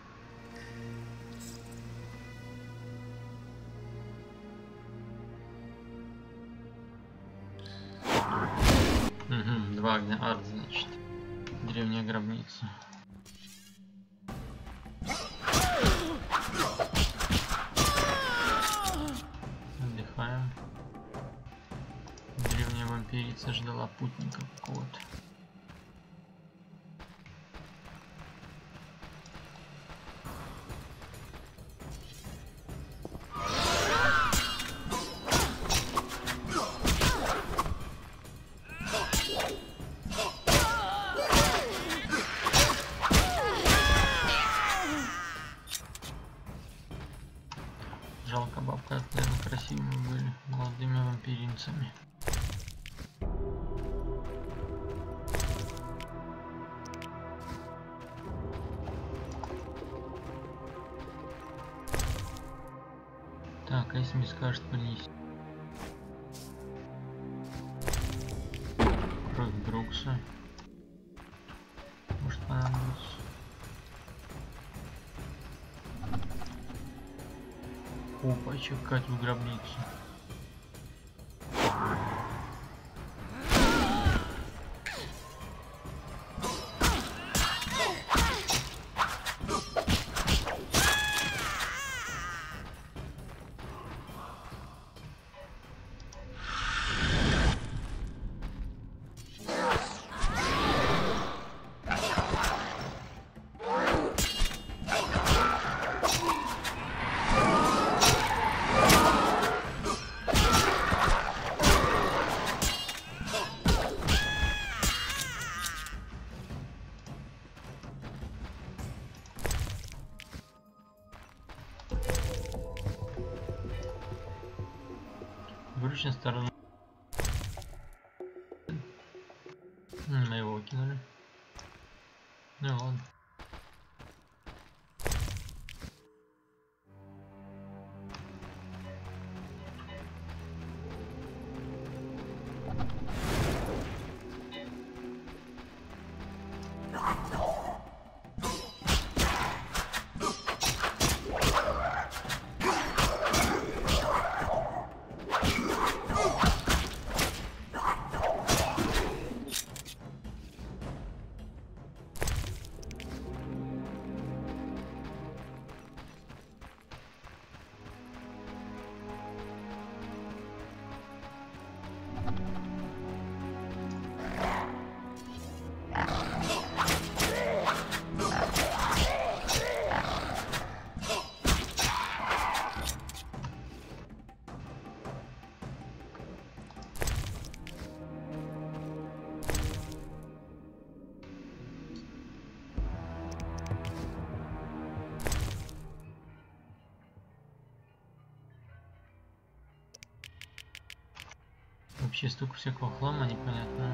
Угу, два огня, арт, значит. Древняя гробница. Отдыхаем. Древняя вампирица ждала путника какого-то. Жалко, бабка, наверное, красивыми были, молодыми вампиринцами. Так, а если мне скажет принести? Кровь Брукса. Может понадобится. Опа, чекать в гробницу. Обычно сторону. Мы его кинули. Ну ладно. Вообще столько всякого хлама непонятного.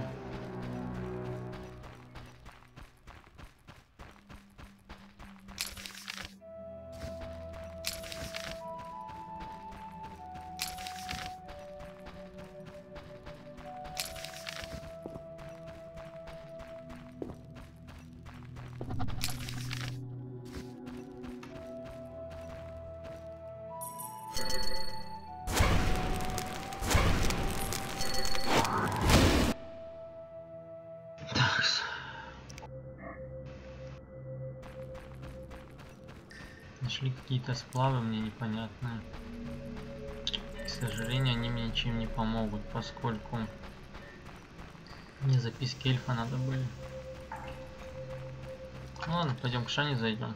Нашли какие-то сплавы мне непонятные. К сожалению, они мне ничем не помогут, поскольку мне записки эльфа надо были. Ну ладно, пойдем к Шане зайдем.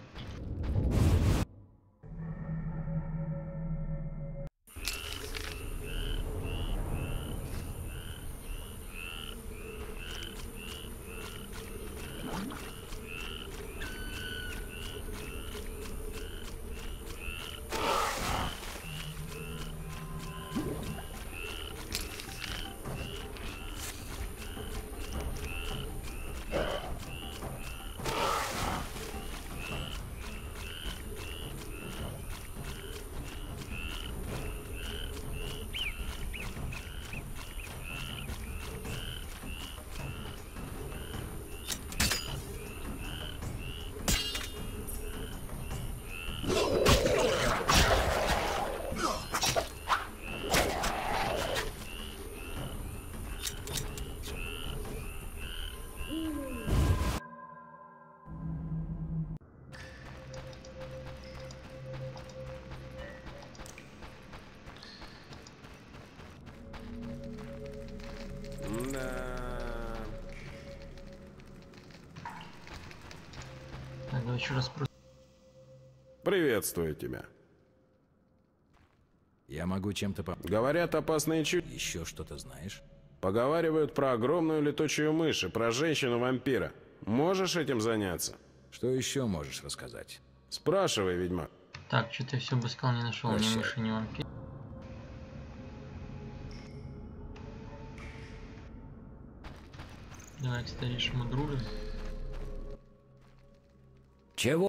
Еще раз про... Приветствую тебя. Я могу чем-то помочь. Говорят, опасные чудища. Еще что-то знаешь? Поговаривают про огромную летучую мышь и про женщину-вампира. Можешь этим заняться? Что еще можешь рассказать? Спрашивай, ведьмак. Так, что-то я все бы сказал, не нашел Прощай. ни мыши, ни вампира. Давай к старейшему дружим. Чего?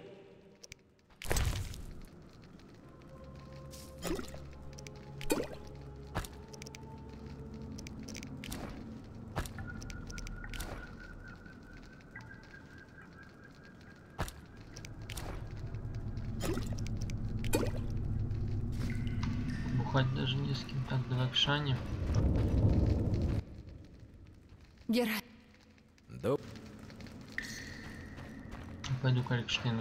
Бухать даже не с кем. Так, давай к Шане. Гера. Да. Пойду к Алькштейну.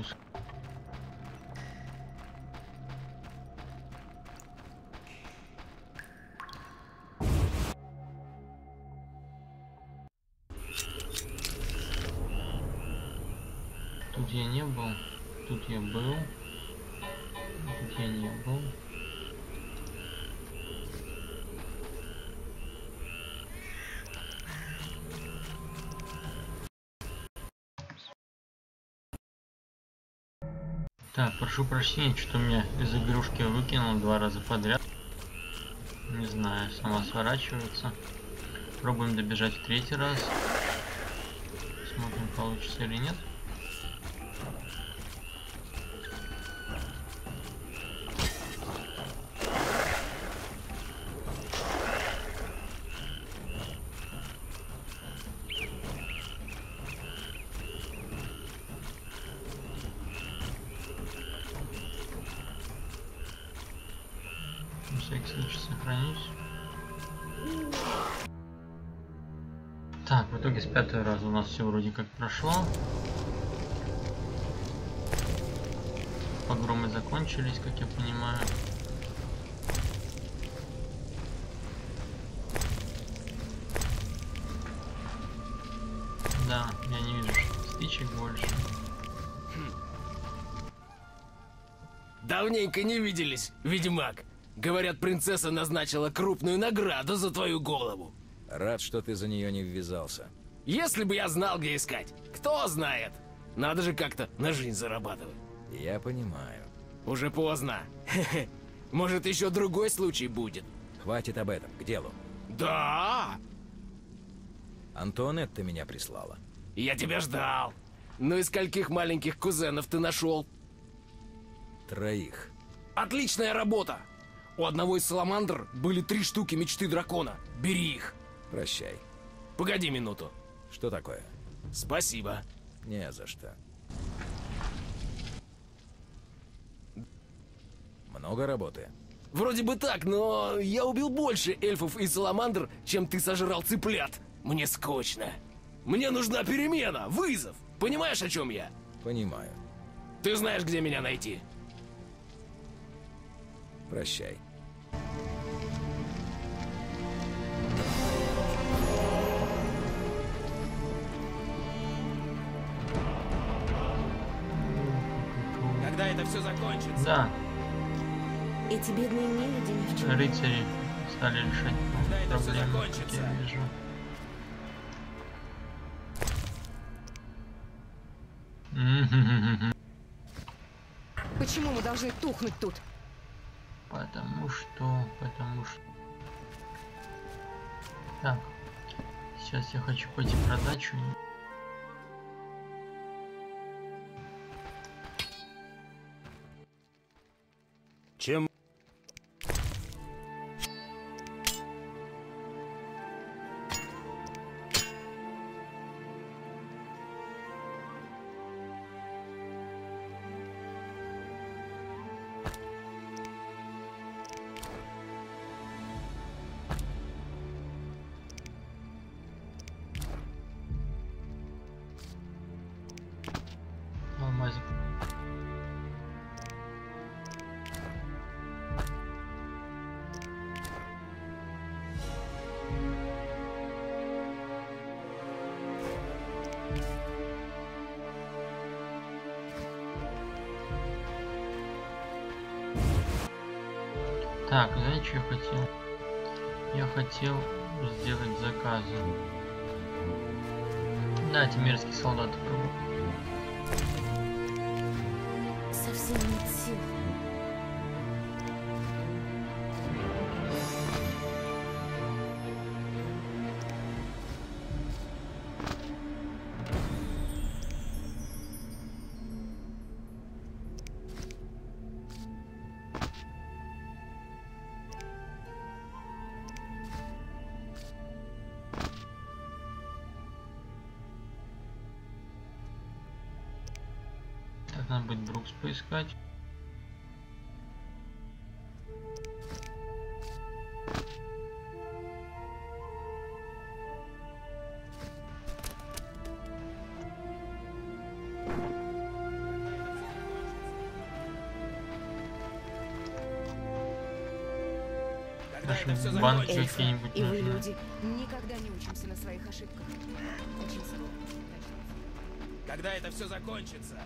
Тут я не был, тут я был, тут я не был. Так, прошу прощения, что-то меня из игрушки выкинул два раза подряд. Не знаю, сама сворачивается. Пробуем добежать в третий раз. Смотрим, получится или нет. На всякий случай сохранюсь. Так, в итоге с пятого раза у нас все вроде как прошло. Погромы закончились, как я понимаю. Да, я не вижу стичек больше. Давненько не виделись, ведьмак. Говорят, принцесса назначила крупную награду за твою голову. Рад, что ты за нее не ввязался. Если бы я знал, где искать. Кто знает. Надо же как-то на жизнь зарабатывать. Я понимаю. Уже поздно. Может, еще другой случай будет. Хватит об этом, к делу. Да! Антуанетта меня прислала. Я тебя ждал. Ну и скольких маленьких кузенов ты нашел? Троих. Отличная работа! У одного из саламандр были три штуки мечты дракона. Бери их. Прощай. Погоди минуту. Что такое? Спасибо. Не за что. Много работы? Вроде бы так, но я убил больше эльфов и саламандр, чем ты сожрал цыплят. Мне скучно. Мне нужна перемена, вызов. Понимаешь, о чем я? Понимаю. Ты знаешь, где меня найти. Прощай. Когда это все закончится? Да. Эти бедные нелюди ни в чем. Рыцари стали решать Когда это все проблемы, закончится? как я вижу. Почему мы должны тухнуть тут? Потому что, потому что... Так, сейчас я хочу пойти продать что-нибудь. Чем? Алмазик. Так, знаете, что я хотел? Я хотел сделать заказы. Да, эти мерзкие солдаты пробуют. Совсем нет сил. Так, надо будет Брукс поискать. Наши банки какие-нибудь И вы, нужны. люди, никогда не учимся на своих ошибках. Очень скоро. Когда это все закончится?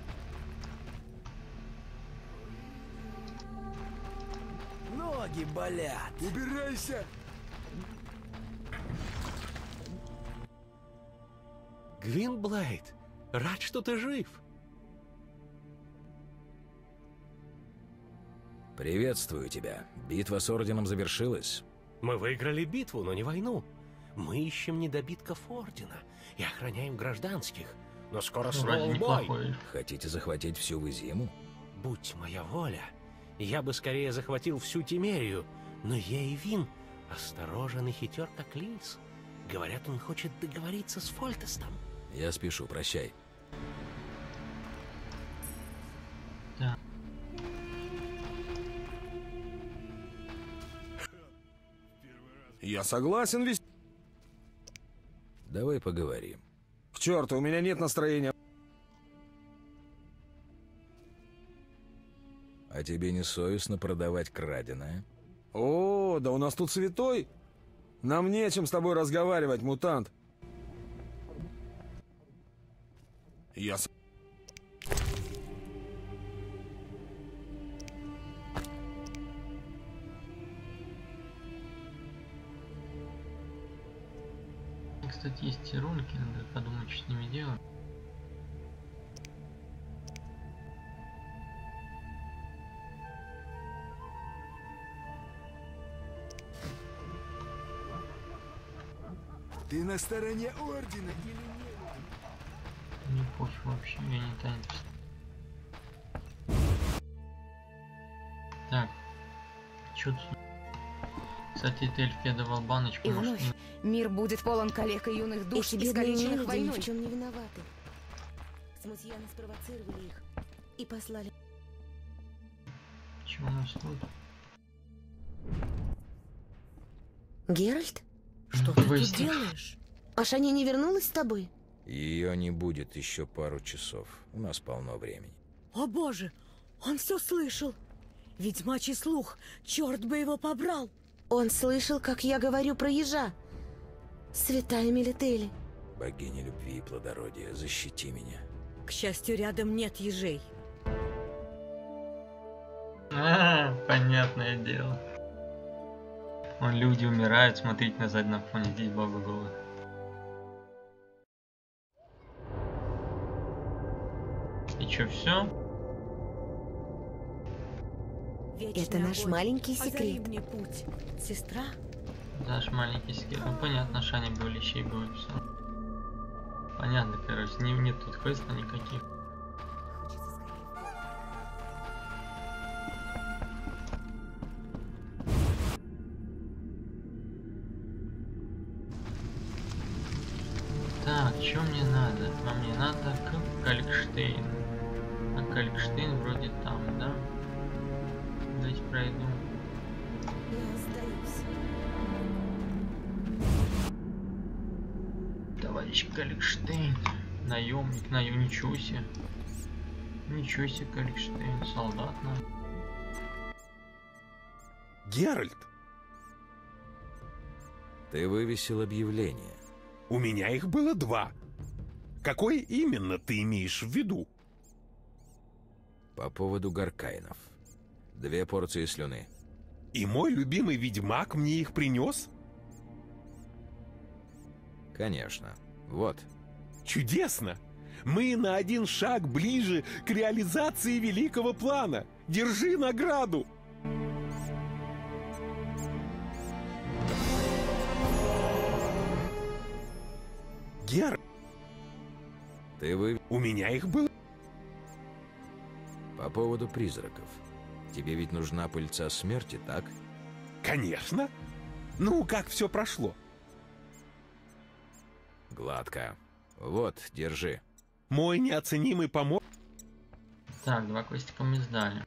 Ноги болят. Убирайся. Гвинблейд, рад, что ты жив. Приветствую тебя. Битва с Орденом завершилась. Мы выиграли битву, но не войну. Мы ищем недобитков Ордена и охраняем гражданских. Но скоро снова в бой. Хотите захватить всю Визиму? Будь моя воля, я бы скорее захватил всю Тимерию. Но Ейвин осторожен и хитер, как лис. Говорят, он хочет договориться с Фольтестом. Я спешу, прощай. Да. Я согласен вести. Давай поговорим. К черту, у меня нет настроения. А тебе не совестно продавать краденое? О, да у нас тут святой. Нам нечем с тобой разговаривать, мутант. Я... Кстати, есть те рунки, надо подумать, что с ними делать. Ты на стороне Ордена или нет? Не пофиг вообще, я не танец. Так, чё тут? Кстати, это эльф я давал баночку. И вновь может... мир будет полон коллег и юных душ, эти искалеченных войной. Ни в чем не виноваты. Смутьяны спровоцировали их и послали. Чего у нас тут? Геральт? Что ты тут делаешь? Ашаня не вернулась с тобой? Ее не будет еще пару часов. У нас полно времени. О боже, он все слышал. Ведьмачий слух, черт бы его побрал. Он слышал, как я говорю про ежа. Святая Мелители. Богиня любви и плодородия, защити меня. К счастью, рядом нет ежей. А, понятное дело. Вон люди умирают, смотрите на заднем фоне, здесь баба голая. И чё, все? Это наш маленький секрет. Мне путь, сестра. Наш маленький секрет. Ну понятно, Шаня бы лещей будет все. Понятно, короче, не, нет тут квеста никаких. Так, что мне надо? А мне надо к Каликштейну. А Каликштейн вроде там, да? Давайте пройду. Я сдаюсь. Товарищ Каликштейн. Наемник, наем, ничего себе. Ничего себе, Каликштейн, солдат нам. Геральт! Ты вывесил объявление. У меня их было два. Какое именно ты имеешь в виду? По поводу Гаркайнов. Две порции слюны. И мой любимый ведьмак мне их принес? Конечно. Вот. Чудесно! Мы на один шаг ближе к реализации великого плана. Держи награду! Гер, ты вы... У меня их было... По поводу призраков. Тебе ведь нужна пыльца смерти, так? Конечно. Ну, как все прошло? Гладко. Вот, держи. Мой неоценимый помощник. Так, два костика мы сдали.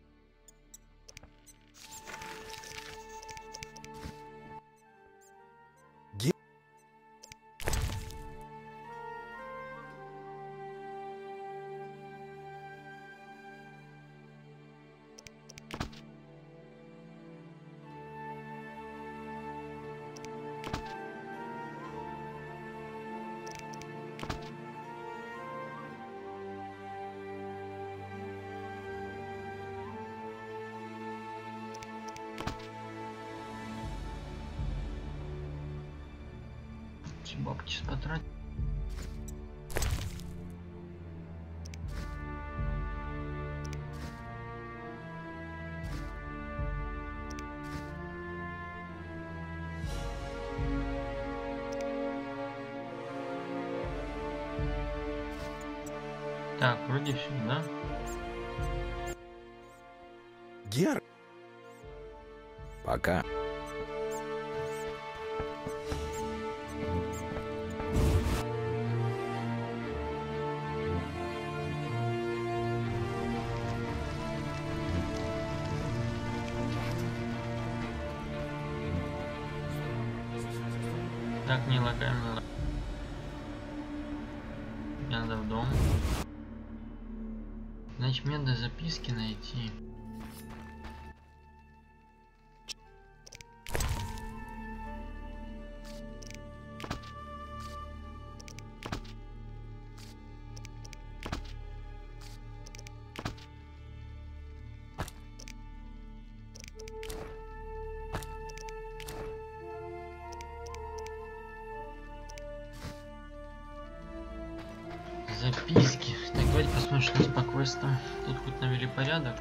Бабки сейчас потратить. Так, вроде все, да? Гер... Пока. Так, не лагаем, не лагаем. Мне надо в дом. Значит, мне надо записки найти. Записки. Так, давайте посмотрим, что у нас по квестам. Тут хоть навели порядок.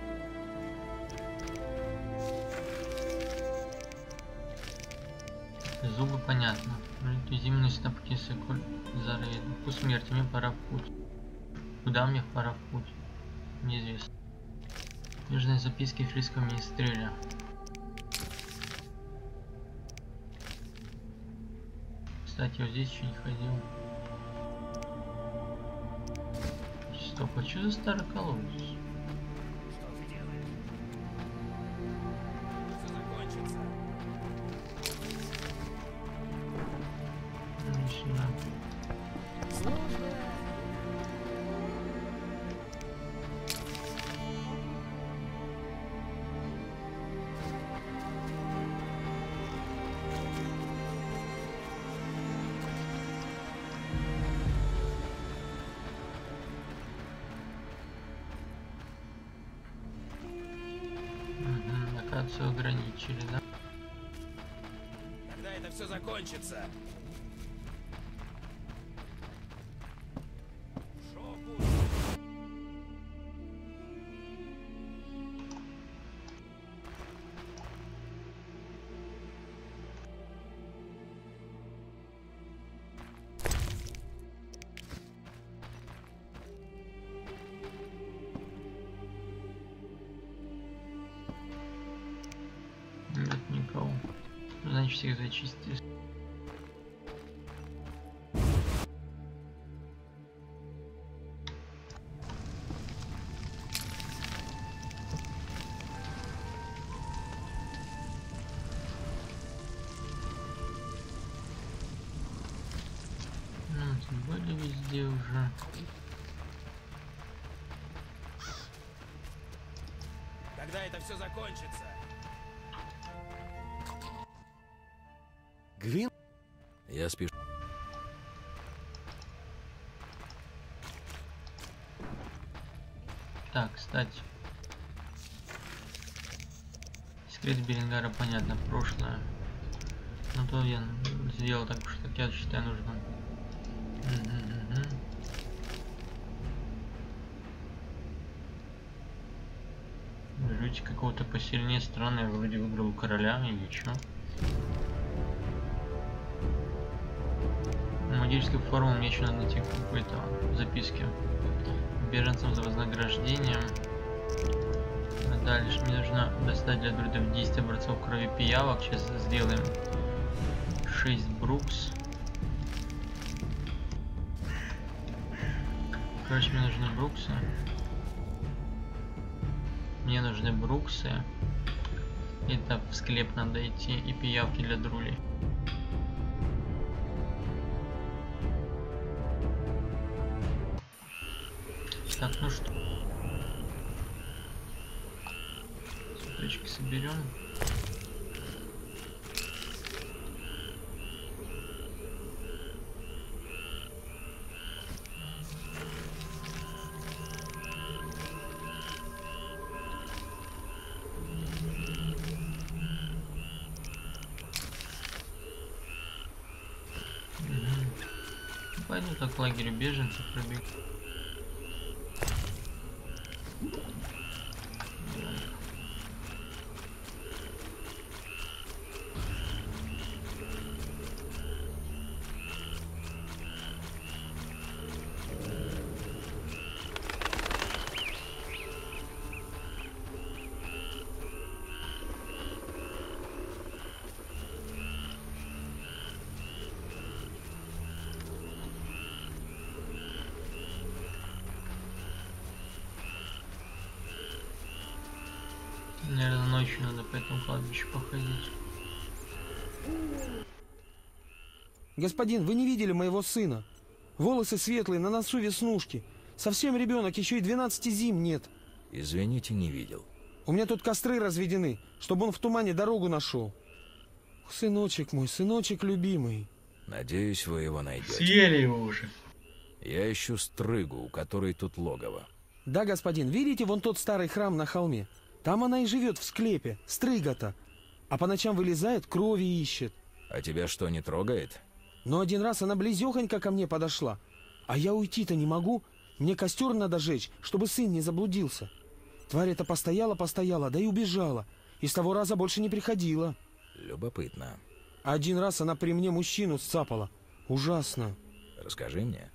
Зубы понятно. Интузивность на пути соколь зарыт. Путь смерти, мне пора в путь. Куда мне пора в путь? Неизвестно. Нужны записки фриского министреля. Кстати, вот здесь еще не ходил. Стоп, а что за старый колодец? Ну, сюда. Все ограничили, да? Когда это все закончится? Нет никого. Значит, всех зачистили. Ну, тут были везде уже. Когда это все закончится? Гвин? Я спешу. Так, кстати. Секрет Берингара, понятно, прошлое. Ну то я сделал так, что так я считаю нужно. Жуть какого-то посильнее страны, я вроде выбрал короля или чё. Магическую форму мне еще надо найти какой-то записки. Беженцам за вознаграждением. А дальше мне нужно достать для друидов десять образцов крови пиявок. Сейчас сделаем шесть брукс. Короче, мне нужны бруксы. Мне нужны бруксы. Это в склеп надо идти. И пиявки для друлей. Так, ну что? Цветочки соберем. Пойду так к лагерю беженцев пробегу. Наверное, ночью надо по этому кладбищу походить. Господин, вы не видели моего сына? Волосы светлые, на носу веснушки. Совсем ребенок, еще и двенадцати зим нет. Извините, не видел. У меня тут костры разведены, чтобы он в тумане дорогу нашел. Сыночек мой, сыночек любимый. Надеюсь, вы его найдете. Съели его уже. Я ищу Стрыгу, у которой тут логово. Да, господин, видите вон тот старый храм на холме? Там она и живет в склепе, Стрыга-то. А по ночам вылезает, крови ищет. А тебя что, не трогает? Но один раз она близехонько ко мне подошла. А я уйти-то не могу. Мне костер надо жечь, чтобы сын не заблудился. Тварь эта постояла-постояла, да и убежала. И с того раза больше не приходила. Любопытно. Один раз она при мне мужчину сцапала. Ужасно. Расскажи мне.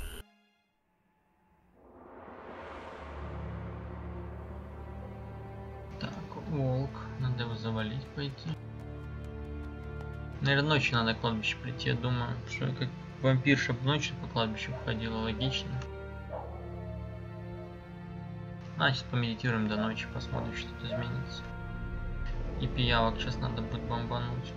Так, волк. Надо его завалить пойти. Наверное, ночью надо к кладбищу прийти. Я думаю, что как вампирша ночью по кладбищу ходила, логично. Значит, помедитируем до ночи, посмотрим, что тут изменится. И пиявок сейчас надо будет бомбануть.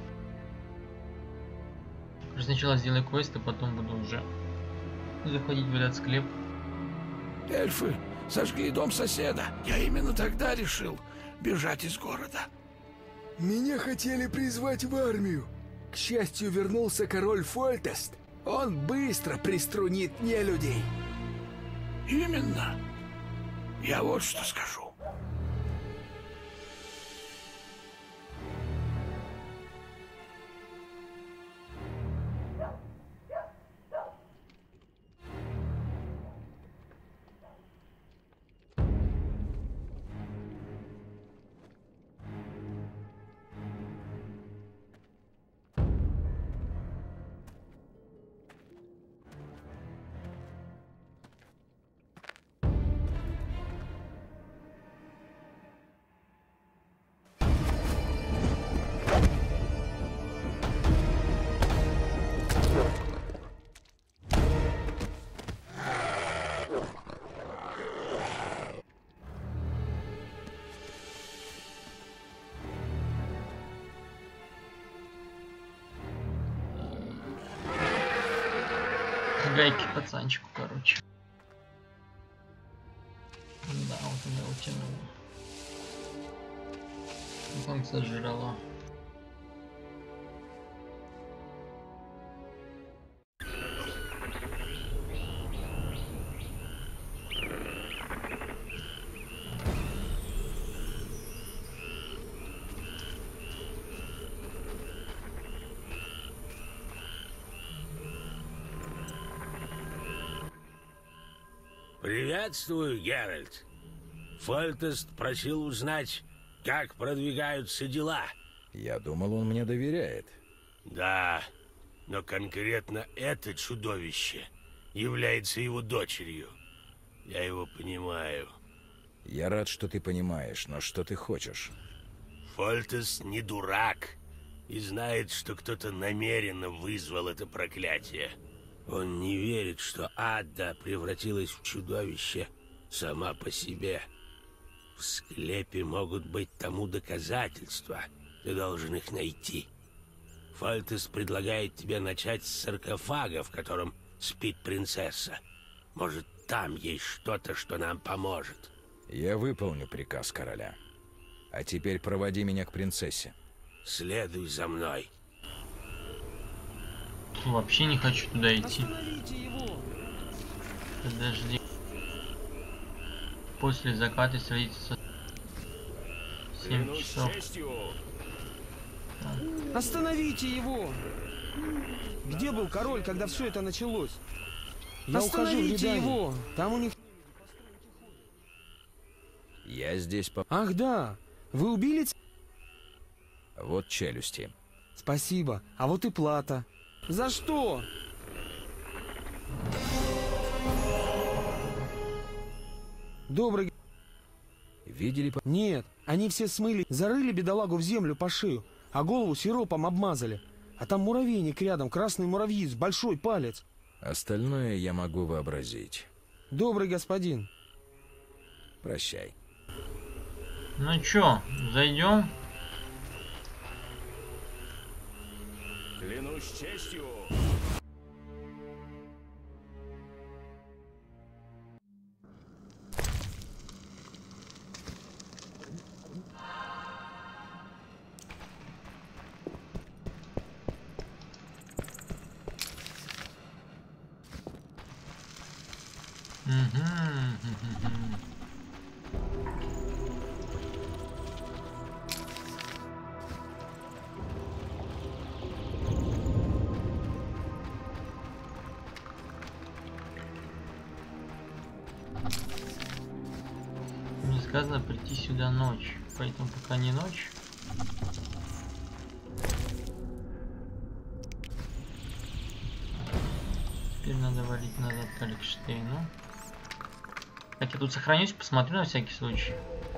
Сначала сделай квест, а потом буду уже заходить в этот склеп. Эльфы сожгли дом соседа. Я именно тогда решил бежать из города. Меня хотели призвать в армию. К счастью, вернулся король Фольтест. Он быстро приструнит нелюдей. Именно. Я вот что скажу. Гайки пацанчику, короче. Да, вот она утянула. Потом сожрала. Приветствую, Геральт. Фольтест просил узнать, как продвигаются дела. Я думал, он мне доверяет. Да, но конкретно это чудовище является его дочерью. Я его понимаю. Я рад, что ты понимаешь, но что ты хочешь? Фольтест не дурак и знает, что кто-то намеренно вызвал это проклятие. Он не верит, что Адда превратилась в чудовище сама по себе. В склепе могут быть тому доказательства. Ты должен их найти. Фольтест предлагает тебе начать с саркофага, в котором спит принцесса. Может, там есть что-то, что нам поможет. Я выполню приказ короля. А теперь проводи меня к принцессе. Следуй за мной. Вообще не хочу туда идти. Подожди. После заката садится семь часов. Остановите его! Где был король, когда все это началось? Я Остановите ухожу в его! Там у них... Я здесь по... Ах да! Вы убили... Вот челюсти. Спасибо. А вот и плата. За что? Добрый... Видели? Нет, они все смыли, зарыли бедолагу в землю по шею, а голову сиропом обмазали. А там муравейник рядом, красный муравьиц, большой палец. Остальное я могу вообразить. Добрый господин. Прощай. Ну чё, зайдем? Клянусь честью. Мне сказано прийти сюда ночь, поэтому пока не ночь. Теперь надо валить назад к Аликштейну. Хотя тут сохранюсь, посмотрю на всякий случай.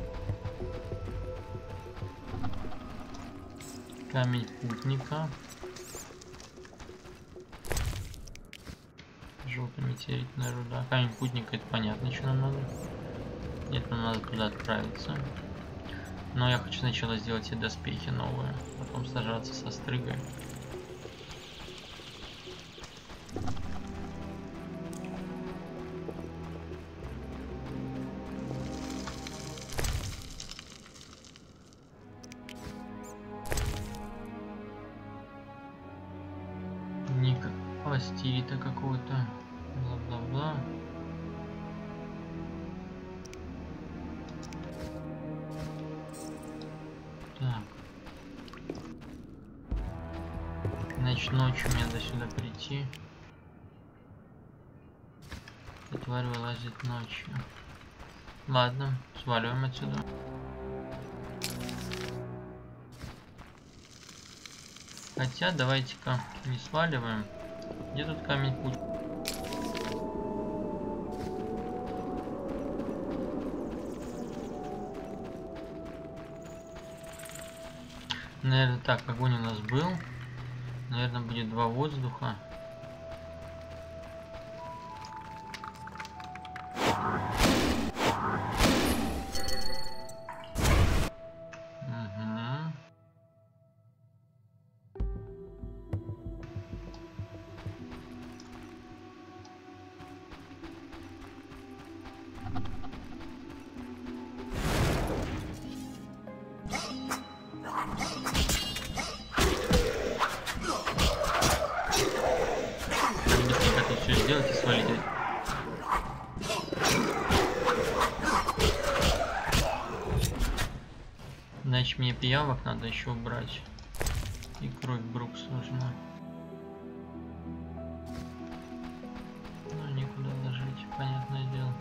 Камень путника. Желтая метеоритная руда. Камень путника, это понятно, что нам надо. Нет, нам надо туда отправиться. Но я хочу сначала сделать себе доспехи новые, потом сажаться со стрыгой. Ника Астирита какого-то. Бла-бла-бла. Так. Значит, ночью мне надо сюда прийти. Эта тварь вылазит ночью. Ладно, сваливаем отсюда. Хотя, давайте-ка не сваливаем. Где тут камень путь? Наверное, так, огонь у нас был. Наверное, будет два воздуха. Угу. Все сделать и свалить. Значит, мне пиявок надо еще убрать. И кровь Брукс нужна. Ну, никуда ложить, понятное дело.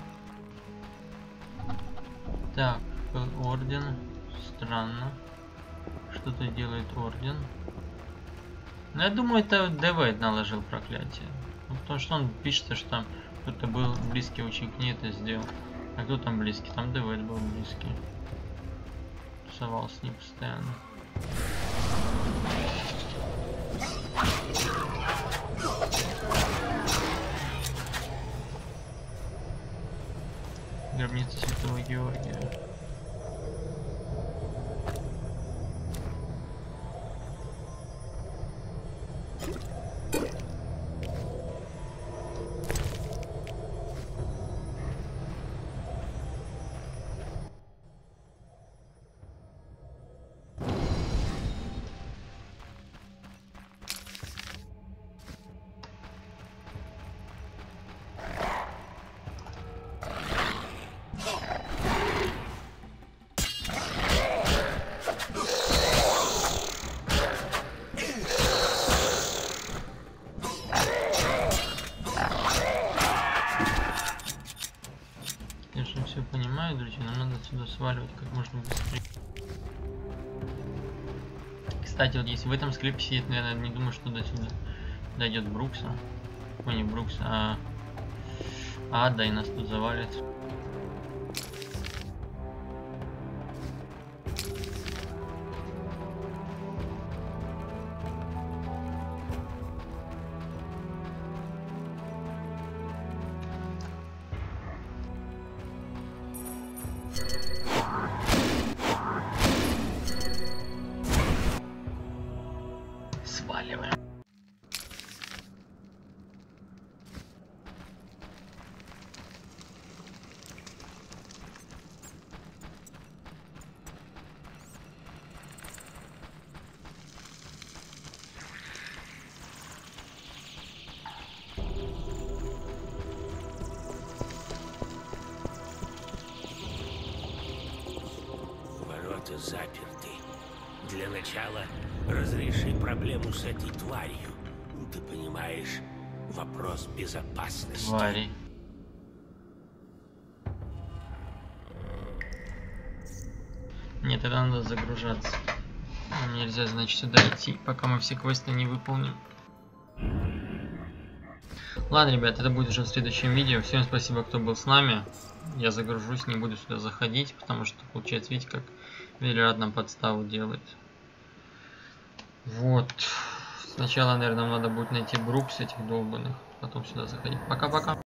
Так, орден. Странно. Что-то делает орден. Но я думаю, это ДВ наложил проклятие. Ну, потому что он пишется, что там кто-то был близкий очень к ней это сделал. А кто там близкий? Там ДВ был близкий. Тусовал с ней постоянно. Гробница Святого Георгия. Все понимаю, друзья, нам надо отсюда сваливать как можно быстрее. Кстати, вот если в этом склепе сидит, наверное, не думаю, что до сюда дойдет Брукса. Ой, не Брукса, а Ада, и нас тут завалит. заперты. Для начала разреши проблему с этой тварью. Ты понимаешь, вопрос безопасности. Твари. Нет, тогда надо загружаться. Нельзя, значит, сюда идти, пока мы все квесты не выполним. Ладно, ребят, это будет уже в следующем видео. Всем спасибо, кто был с нами. Я загружусь, не буду сюда заходить, потому что, получается, видите, как Велерат нам подставу делает. Вот. Сначала, наверное, нам надо будет найти Брукс этих долбанных, потом сюда заходить. Пока-пока.